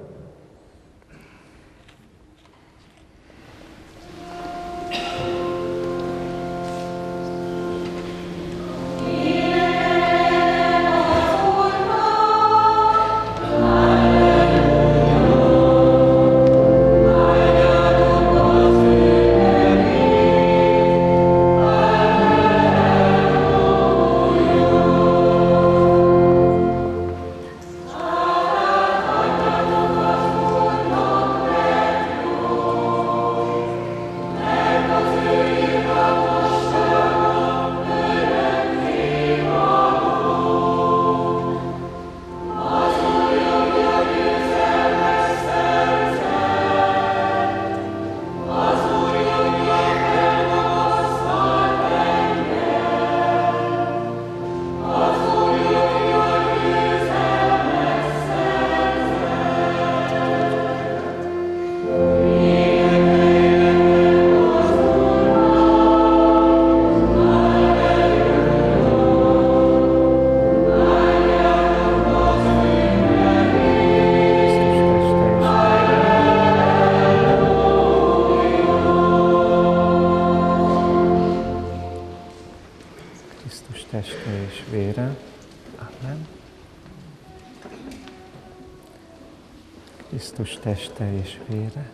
Krisztus teste és vére.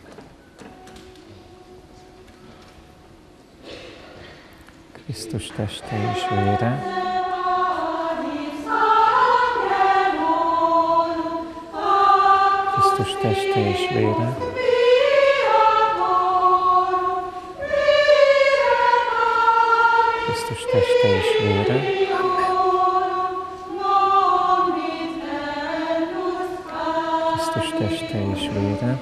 Krisztus teste és vére. Krisztus teste és vére. Krisztus teste és vére. Krisztus teste és vére.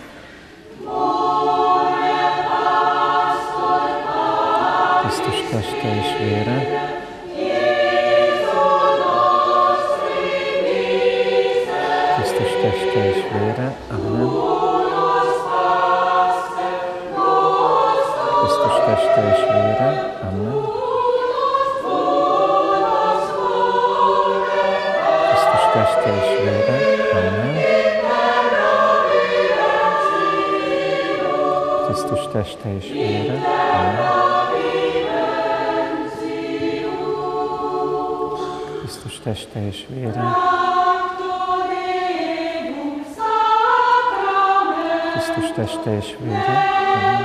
Krisztus teste és vére. Krisztus teste és vére. Amen. Krisztus teste és vére. Amen. Krisztus teste és vére. Amen. Krisztus teste és vére. Amen. Krisztus teste és vére. Krisztus teste és vére. Amen.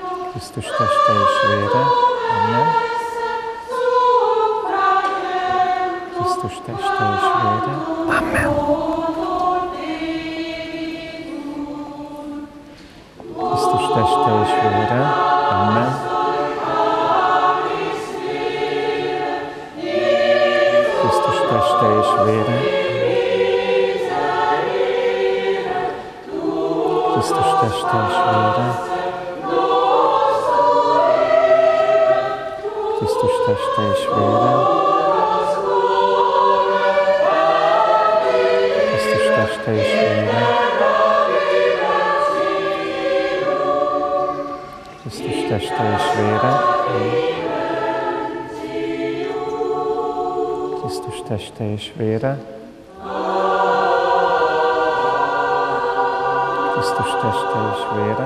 Krisztus teste és vére. Amen. Krisztus teste és vére. Amen. Krisztus teste és vére. Amen. Krisztus teste és vére. Krisztus teste és vére. Krisztus teste és vére. Krisztus teste és vére. Krisztus teste és vére. Krisztus teste és vére. Krisztus teste és vére.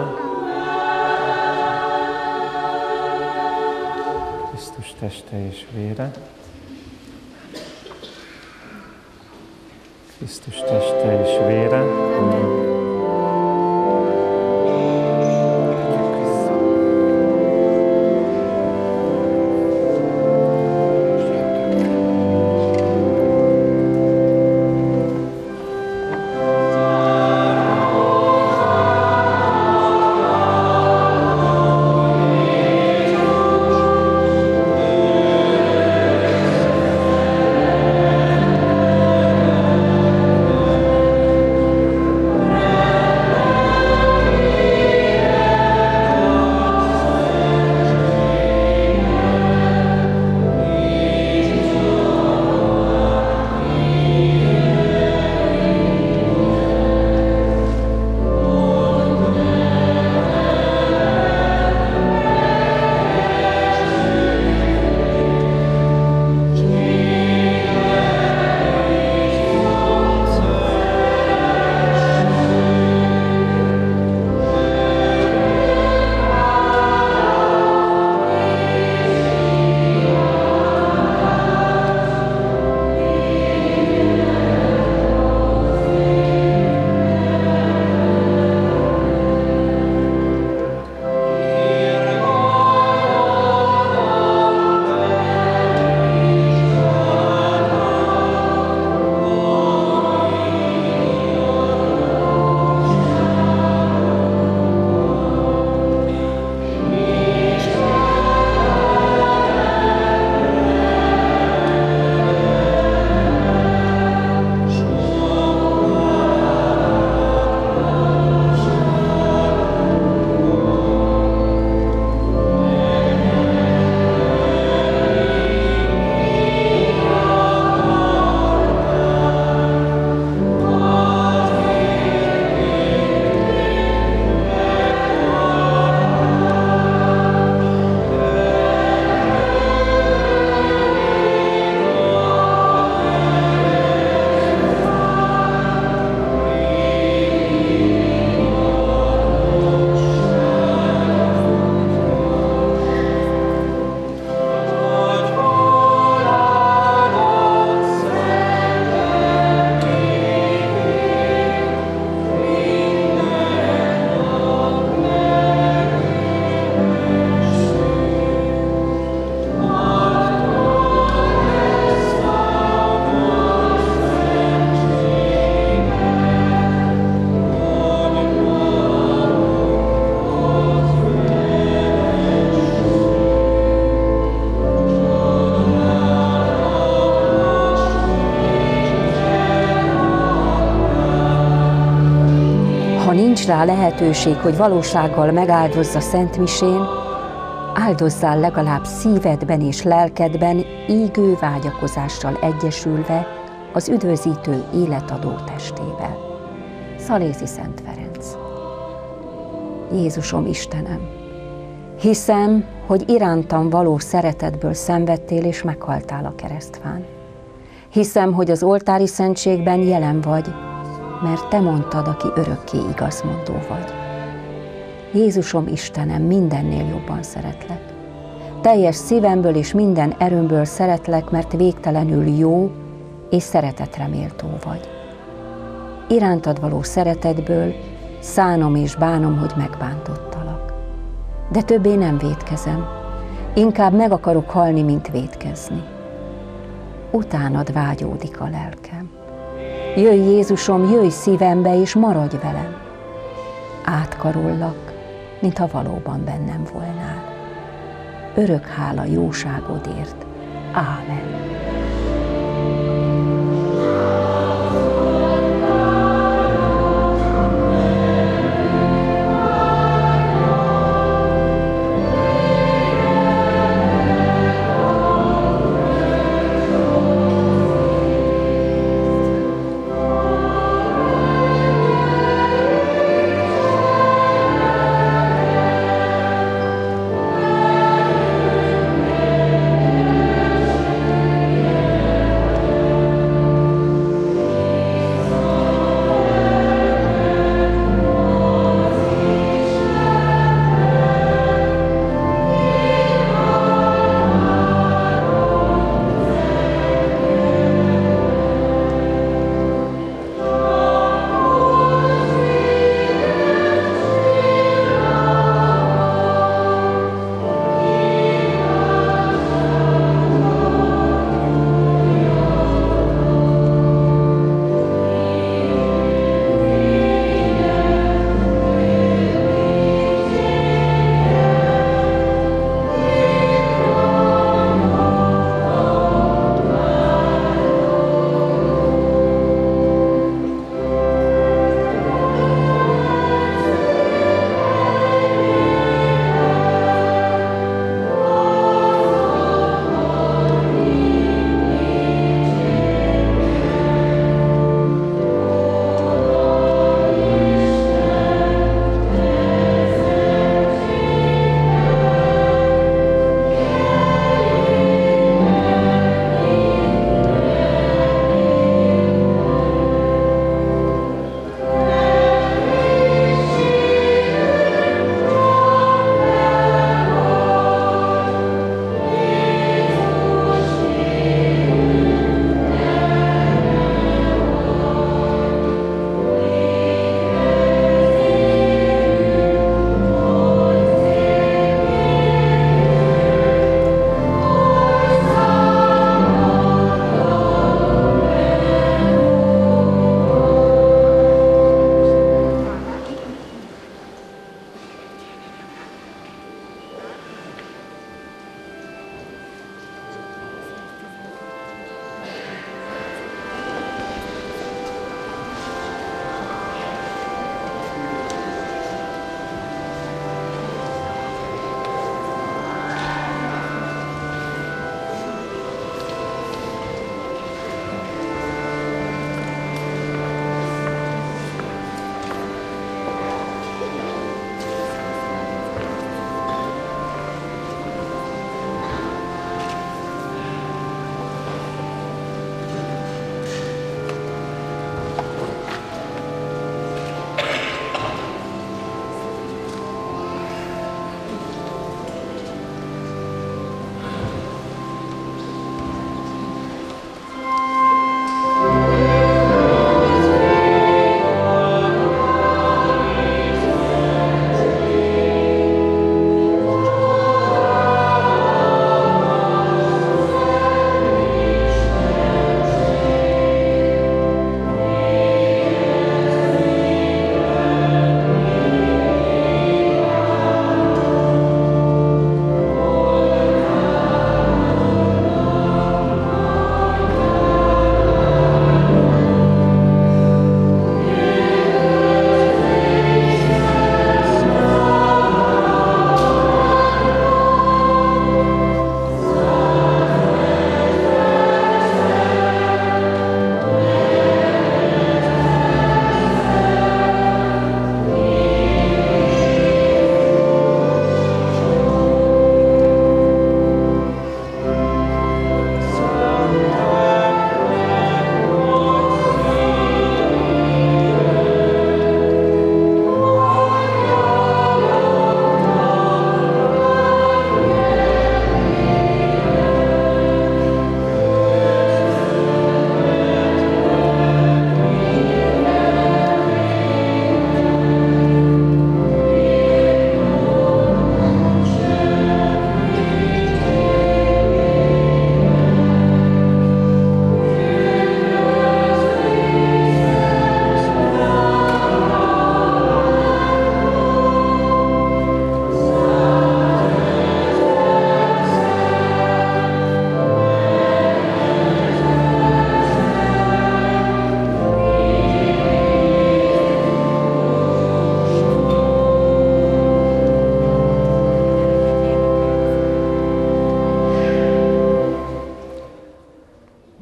Krisztus teste és vére. Krisztus teste és vére. nincs rá lehetőség, hogy valósággal megáldozza szentmisén, áldozzál legalább szívedben és lelkedben égő vágyakozással egyesülve az üdvözítő életadó testével. Szalészi Szent Ferenc. Jézusom, Istenem, hiszem, hogy irántam való szeretetből szenvedtél és meghaltál a keresztfán. Hiszem, hogy az oltári szentségben jelen vagy, mert te mondtad, aki örökké igazmondó vagy. Jézusom, Istenem, mindennél jobban szeretlek. Teljes szívemből és minden erőmből szeretlek, mert végtelenül jó és szeretetre méltó vagy. Irántad való szeretetből szánom és bánom, hogy megbántottalak. De többé nem vétkezem, inkább meg akarok halni, mint vétkezni. utánad vágyódik a lelkem. Jöjj Jézusom, jöjj szívembe, és maradj velem. Átkarollak, mintha valóban bennem volnál. Örök hála jóságodért. Ámen.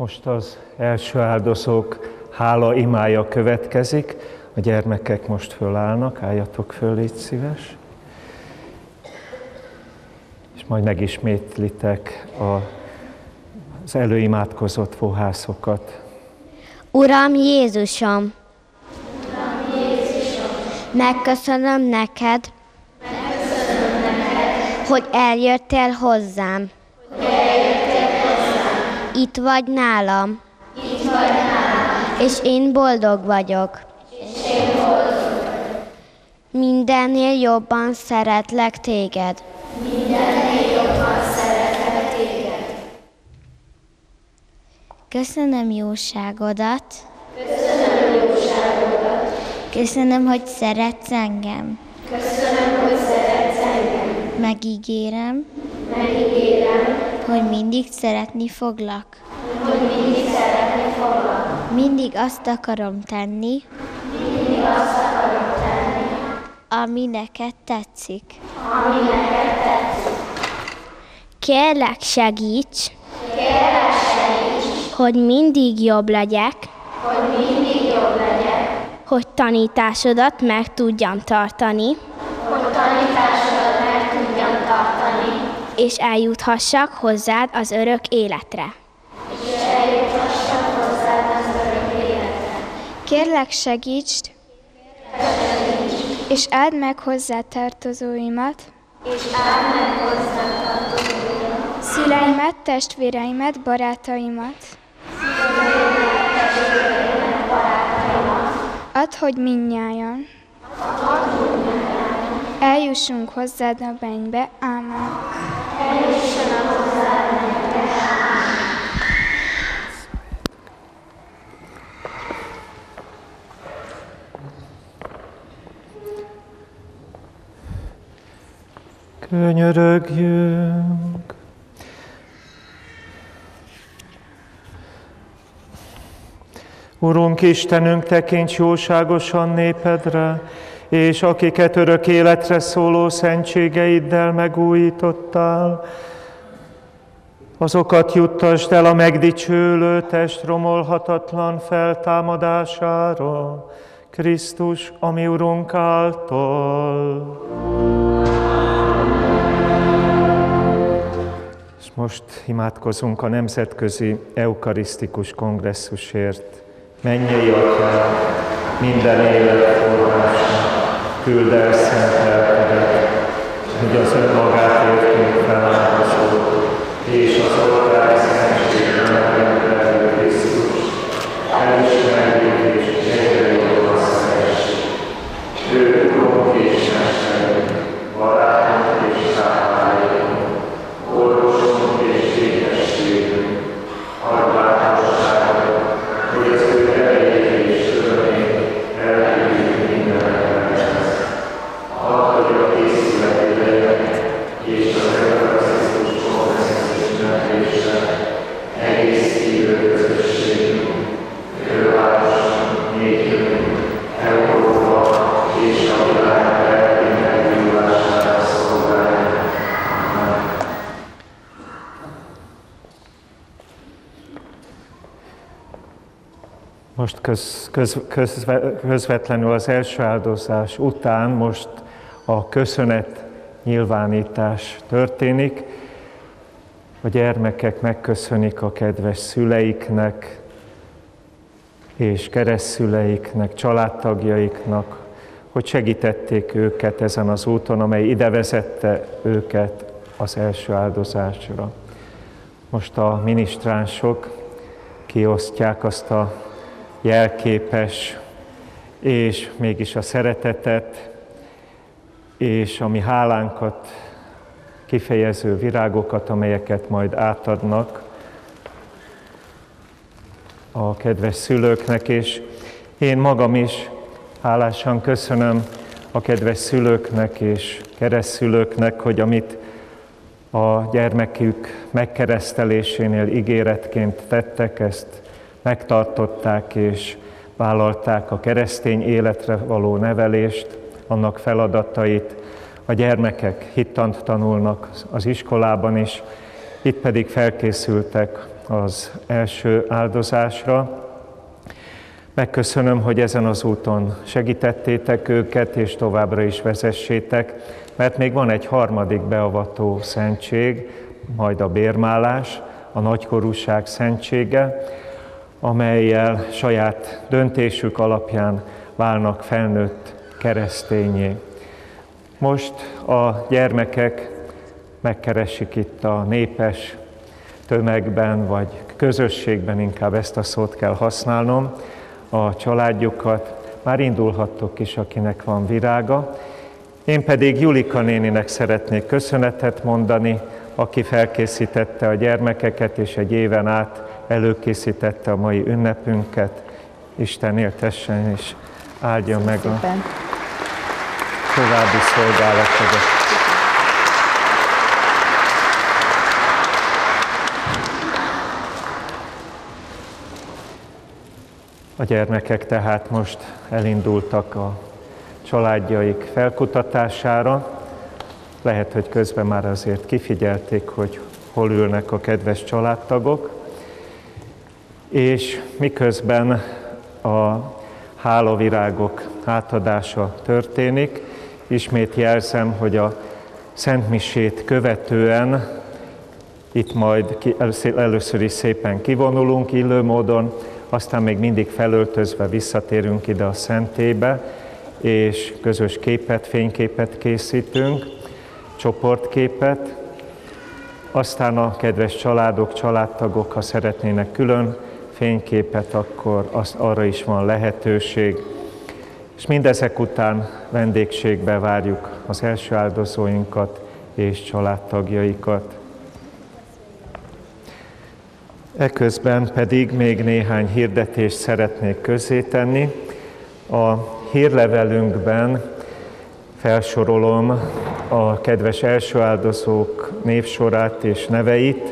Most az első áldozók hála imája következik. A gyermekek most fölállnak, álljatok föl, légy szíves. És majd megismétlitek a, az előimádkozott fohászokat. Uram Jézusom, Uram Jézusom, megköszönöm neked, megköszönöm neked, hogy eljöttél hozzám. hogy eljöttél hozzám. Itt vagy nálam, Itt vagy nálam, és én boldog vagyok. és én boldog vagyok. Mindennél jobban szeretlek téged. Mindennél jobban szeretlek téged. Köszönöm jóságodat. Köszönöm jóságodat. Köszönöm, hogy szeretsz engem. Köszönöm, hogy szeretsz engem. Megígérem, Megígérem, hogy mindig szeretni foglak. hogy mindig szeretni foglak. Mindig azt akarom tenni, Mindig azt akarom tenni, ami neked tetszik. ami neked tetszik. Kérlek, segíts, Kérlek, segíts, hogy mindig jobb legyek, hogy mindig jobb legyek, hogy tanításodat meg tudjam tartani, hogy tanításodat meg tudjam tartani, és eljuthassak hozzád az örök életre. és eljuthassak hozzád az örök életre. Kérlek, segíts, és áld meg hozzá tartozóimat, És áld meg hozzá tartozóimat, szüleimet, testvéreimet, barátaimat. testvéreimet, barátaimat, Add, hogy mindnyájan eljussunk hozzád a mennybe. Ámen. eljussanak hozzád mennybe. Könyörögjünk! Urunk Istenünk, tekints jóságosan népedre, és akiket örök életre szóló szentségeiddel megújítottál, azokat juttasd el a megdicsőlő test romolhatatlan feltámadására, Krisztus, a mi Urunk által. És most imádkozunk a Nemzetközi Eukarisztikus Kongresszusért. Mennyei Atyám, minden élet forrása, küld el szent lelkedet, hogy az önmagát értünk feláldozó, és az oltári szentségben megrendelő Krisztus, elismerjük és egyre jobban szeressük. Ő Urunk és Mesterünk, barátunk és táplálékunk, orvosunk és édességünk, adj látosságot, hogy az ő erejét és örömét elhívjuk mindenekhez. Add, hogy a készület ideje és az eukarisztikus kongresszus ünneplése egész hívő közösségünk, fővárosunk, négyünk, Európa és a világ lelki meggyúlására szolgálja. Amen. Most köz, köz, közve, közvetlenül az első áldozás után most a köszönet nyilvánítás történik. A gyermekek megköszönik a kedves szüleiknek és keresztszüleiknek, családtagjaiknak, hogy segítették őket ezen az úton, amely ide vezette őket az első áldozásra. Most a minisztránsok kiosztják azt a jelképes és mégis a szeretetet és a mi hálánkat kifejező virágokat, amelyeket majd átadnak a kedves szülőknek, és én magam is hálásan köszönöm a kedves szülőknek és keresztszülőknek, hogy amit a gyermekük megkeresztelésénél ígéretként tettek, ezt megtartották és vállalták a keresztény életre való nevelést, annak feladatait. A gyermekek hittant tanulnak az iskolában is, itt pedig felkészültek az első áldozásra. Megköszönöm, hogy ezen az úton segítettétek őket, és továbbra is vezessétek, mert még van egy harmadik beavató szentség, majd a bérmálás, a nagykorúság szentsége, amellyel saját döntésük alapján válnak felnőtt keresztényé. Most a gyermekek megkeresik itt a népes tömegben, vagy közösségben, inkább ezt a szót kell használnom, a családjukat. Már indulhattok is, akinek van virága. Én pedig Julika néninek szeretnék köszönetet mondani, aki felkészítette a gyermekeket, és egy éven át előkészítette a mai ünnepünket. Isten éltessen és áldja meg a további szolgálatodat. A gyermekek tehát most elindultak a családjaik felkutatására. Lehet, hogy közben már azért kifigyelték, hogy hol ülnek a kedves családtagok. És miközben a hálavirágok átadása történik, ismét jelzem, hogy a szentmisét követően itt majd először is szépen kivonulunk illő módon, aztán még mindig felöltözve visszatérünk ide a szentélybe, és közös képet, fényképet készítünk, csoportképet. Aztán a kedves családok, családtagok, ha szeretnének külön fényképet, akkor az, arra is van lehetőség. És mindezek után vendégségbe várjuk az első áldozóinkat és családtagjaikat. Eközben pedig még néhány hirdetést szeretnék közzétenni. A hírlevelünkben felsorolom a kedves első áldozók névsorát és neveit.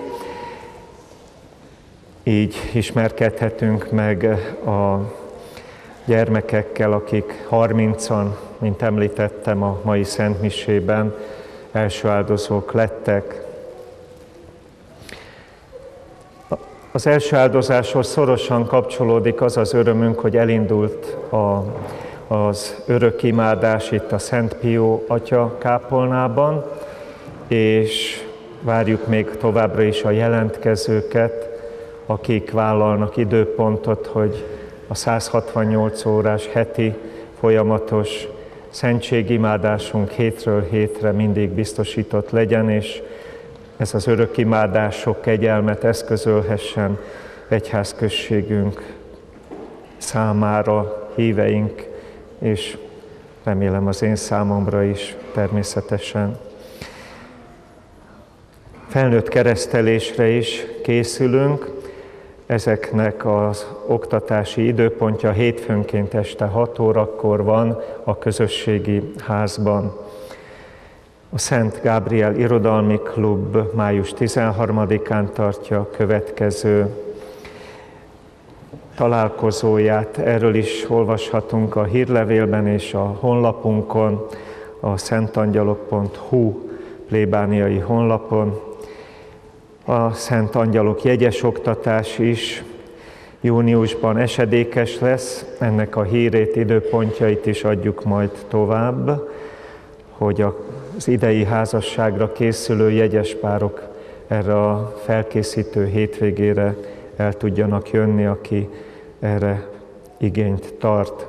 Így ismerkedhetünk meg a gyermekekkel, akik harmincan, mint említettem, a mai szentmisében első áldozók lettek. Az első áldozáshoz szorosan kapcsolódik az az örömünk, hogy elindult a, az örökimádás itt a Szent Pió Atya kápolnában, és várjuk még továbbra is a jelentkezőket, akik vállalnak időpontot, hogy a száz hatvannyolc órás heti folyamatos szentségimádásunk hétről hétre mindig biztosított legyen, és ez az örökimádás sok kegyelmet eszközölhessen egyházközségünk számára, híveink, és remélem az én számomra is természetesen. Felnőtt keresztelésre is készülünk. Ezeknek az oktatási időpontja hétfőnként este hat órakor van a közösségi házban. A Szent Gábriel Irodalmi Klub május tizenharmadikán tartja a következő találkozóját. Erről is olvashatunk a hírlevélben és a honlapunkon, a szentangyalok pont hu plébániai honlapon. A Szent Angyalok jegyes oktatás is júniusban esedékes lesz, ennek a hírét, időpontjait is adjuk majd tovább, hogy az idei házasságra készülő jegyes párok erre a felkészítő hétvégére el tudjanak jönni, aki erre igényt tart.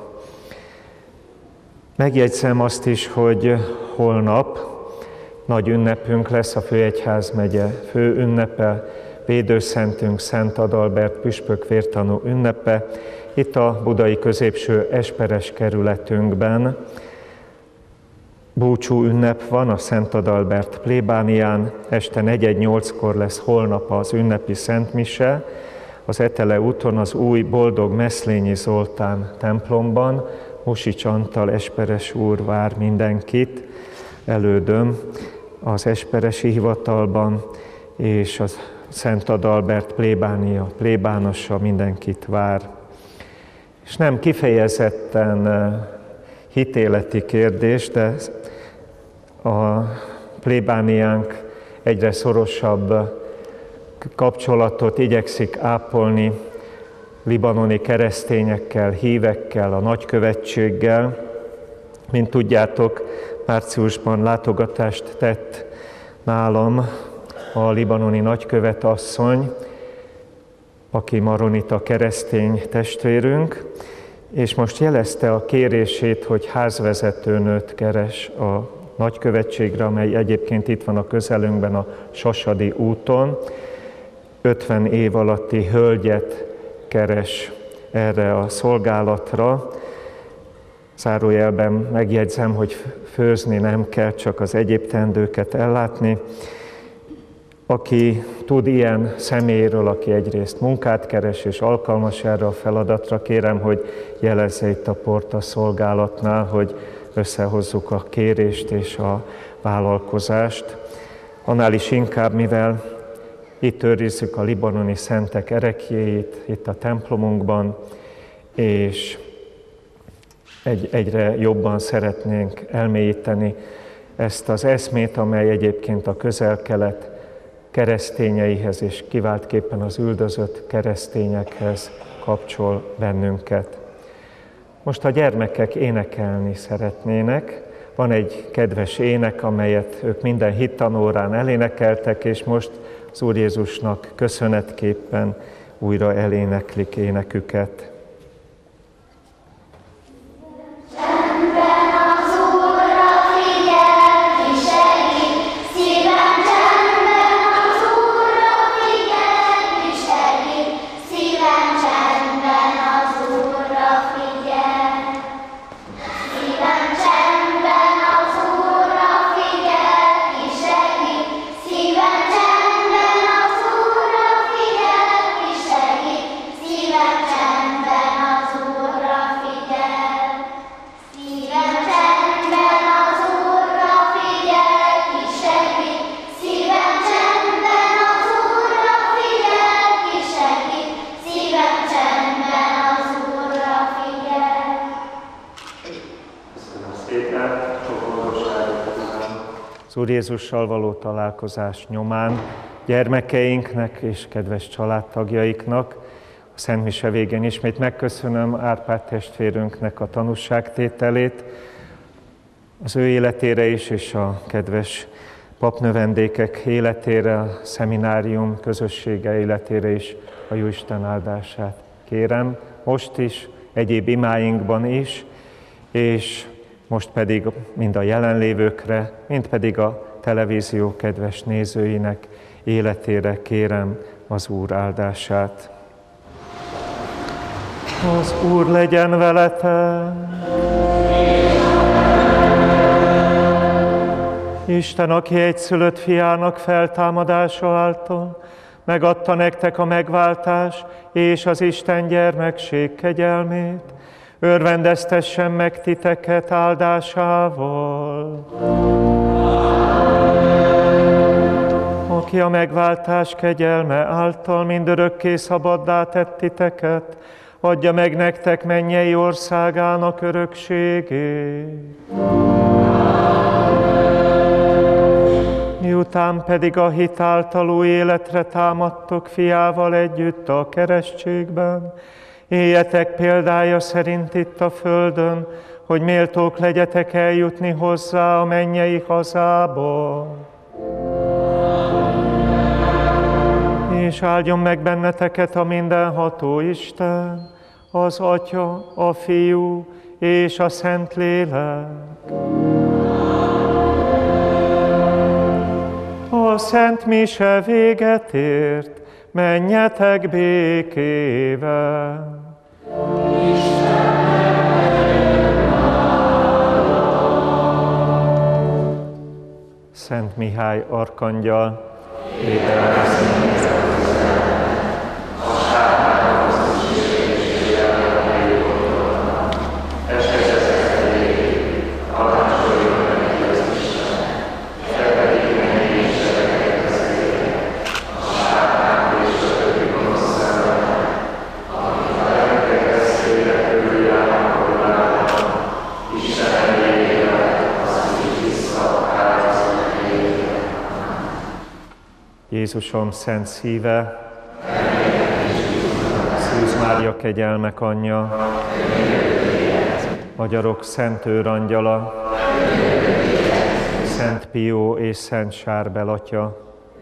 Megjegyzem azt is, hogy holnap nagy ünnepünk lesz, a Főegyházmegye fő ünnepe, védőszentünk Szent Adalbert püspök vértanú ünnepe, itt a budai középső esperes kerületünkben. Búcsú ünnep van a Szent Adalbert plébánián, este negyed nyolckor lesz holnap az ünnepi szentmise, az Etele úton az új Boldog Meszlényi Zoltán templomban. Musics Antal esperes úr vár mindenkit, elődöm az esperesi hivatalban, és a Szent Adalbert plébánia, plébánosa mindenkit vár. És nem kifejezetten hitéleti kérdés, de a plébániánk egyre szorosabb kapcsolatot igyekszik ápolni libanoni keresztényekkel, hívekkel, a nagykövetséggel. Mint tudjátok, márciusban látogatást tett nálam a libanoni nagykövet asszony, aki maronita keresztény testvérünk, és most jelezte a kérését, hogy házvezetőnőt keres a nagykövetségre, amely egyébként itt van a közelünkben a Sasadi úton. ötven év alatti hölgyet keres erre a szolgálatra. Zárójelben megjegyzem, hogy főzni nem kell, csak az egyéb teendőket ellátni. Aki tud ilyen személyről, aki egyrészt munkát keres és alkalmas erre a feladatra, kérem, hogy jelezze itt a porta szolgálatnál, hogy összehozzuk a kérést és a vállalkozást. Annál is inkább, mivel itt őrizzük a libanoni szentek ereklyéit, itt a templomunkban, és egy, egyre jobban szeretnénk elmélyíteni ezt az eszmét, amely egyébként a Közel-Kelet keresztényeihez és kiváltképpen az üldözött keresztényekhez kapcsol bennünket. Most a gyermekek énekelni szeretnének. Van egy kedves ének, amelyet ők minden hittanórán elénekeltek, és most az Úr Jézusnak köszönetképpen újra eléneklik éneküket. Az Úr Jézussal való találkozás nyomán gyermekeinknek és kedves családtagjaiknak a Szent Mise végén ismét megköszönöm Árpád testvérünknek a tanúságtételét, az ő életére is, és a kedves papnövendékek életére, a szeminárium közössége életére is a Jóisten áldását kérem, most is, egyéb imáinkban is, és most pedig mind a jelenlévőkre, mind pedig a televízió kedves nézőinek életére kérem az Úr áldását. Az Úr legyen veletek! Isten, aki egyszülött fiának feltámadása által megadta nektek a megváltás és az Isten gyermekség kegyelmét, örvendeztessen meg titeket áldásával. Aki a megváltás kegyelme által mindörökké szabaddá tett titeket, adja meg nektek mennyei országának örökségét. Miután pedig a hit által új életre támadtok fiával együtt a keresztségben, éljetek példája szerint itt a földön, hogy méltók legyetek eljutni hozzá a mennyei hazába. És áldjon meg benneteket a mindenható Isten, az Atya, a Fiú és a Szentlélek. A Szent Mise véget ért, menjetek békével. Szent Mihály arkangyal, védelmezni Jézusom szent szíve, Szűz Mária kegyelmek anyja, magyarok szent őrangyala, Szent Pió és Szent Sárbel atya,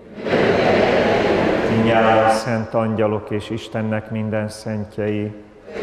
mindnyájan szent angyalok és Istennek minden szentjei,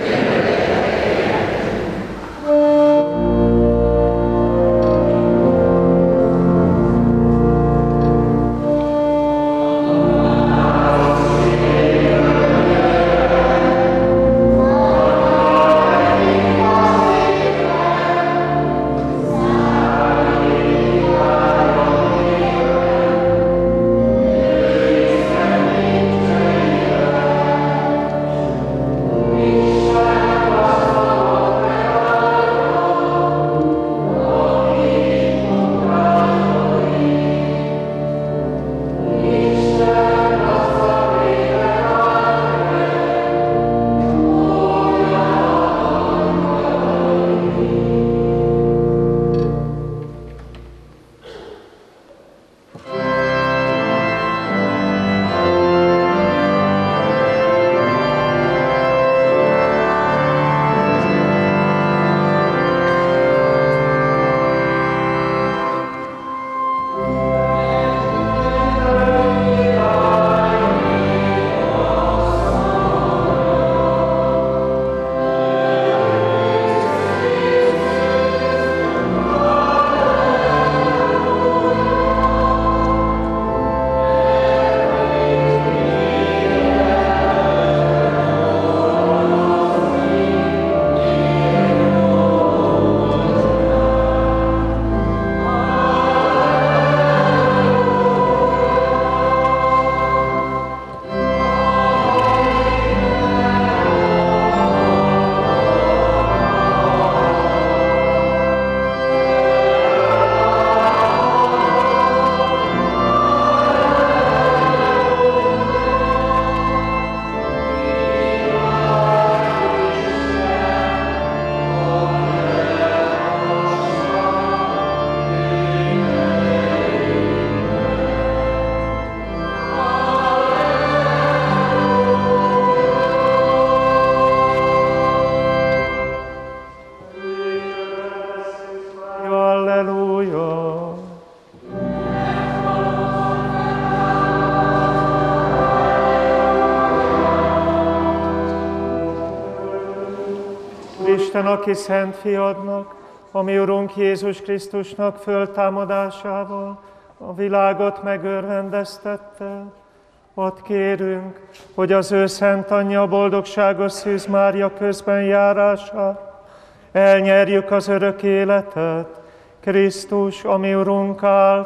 Isten, aki szent fiadnak, a mi Urunk Jézus Krisztusnak föltámadásával a világot megörvendeztette, hadd kérünk, hogy az ő szent anyja boldogságos Szűz Mária közben járása elnyerjük az örök életet, Krisztus, a mi Urunk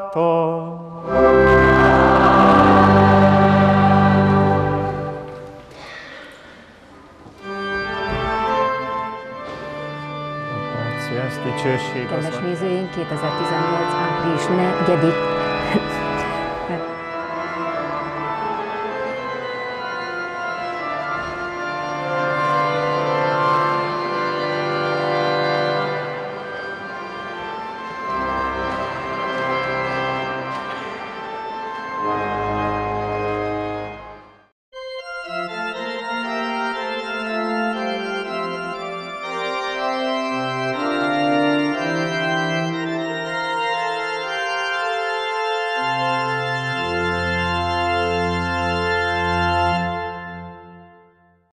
által. Kedves nézőink, kétezer-tizennyolc április negyedik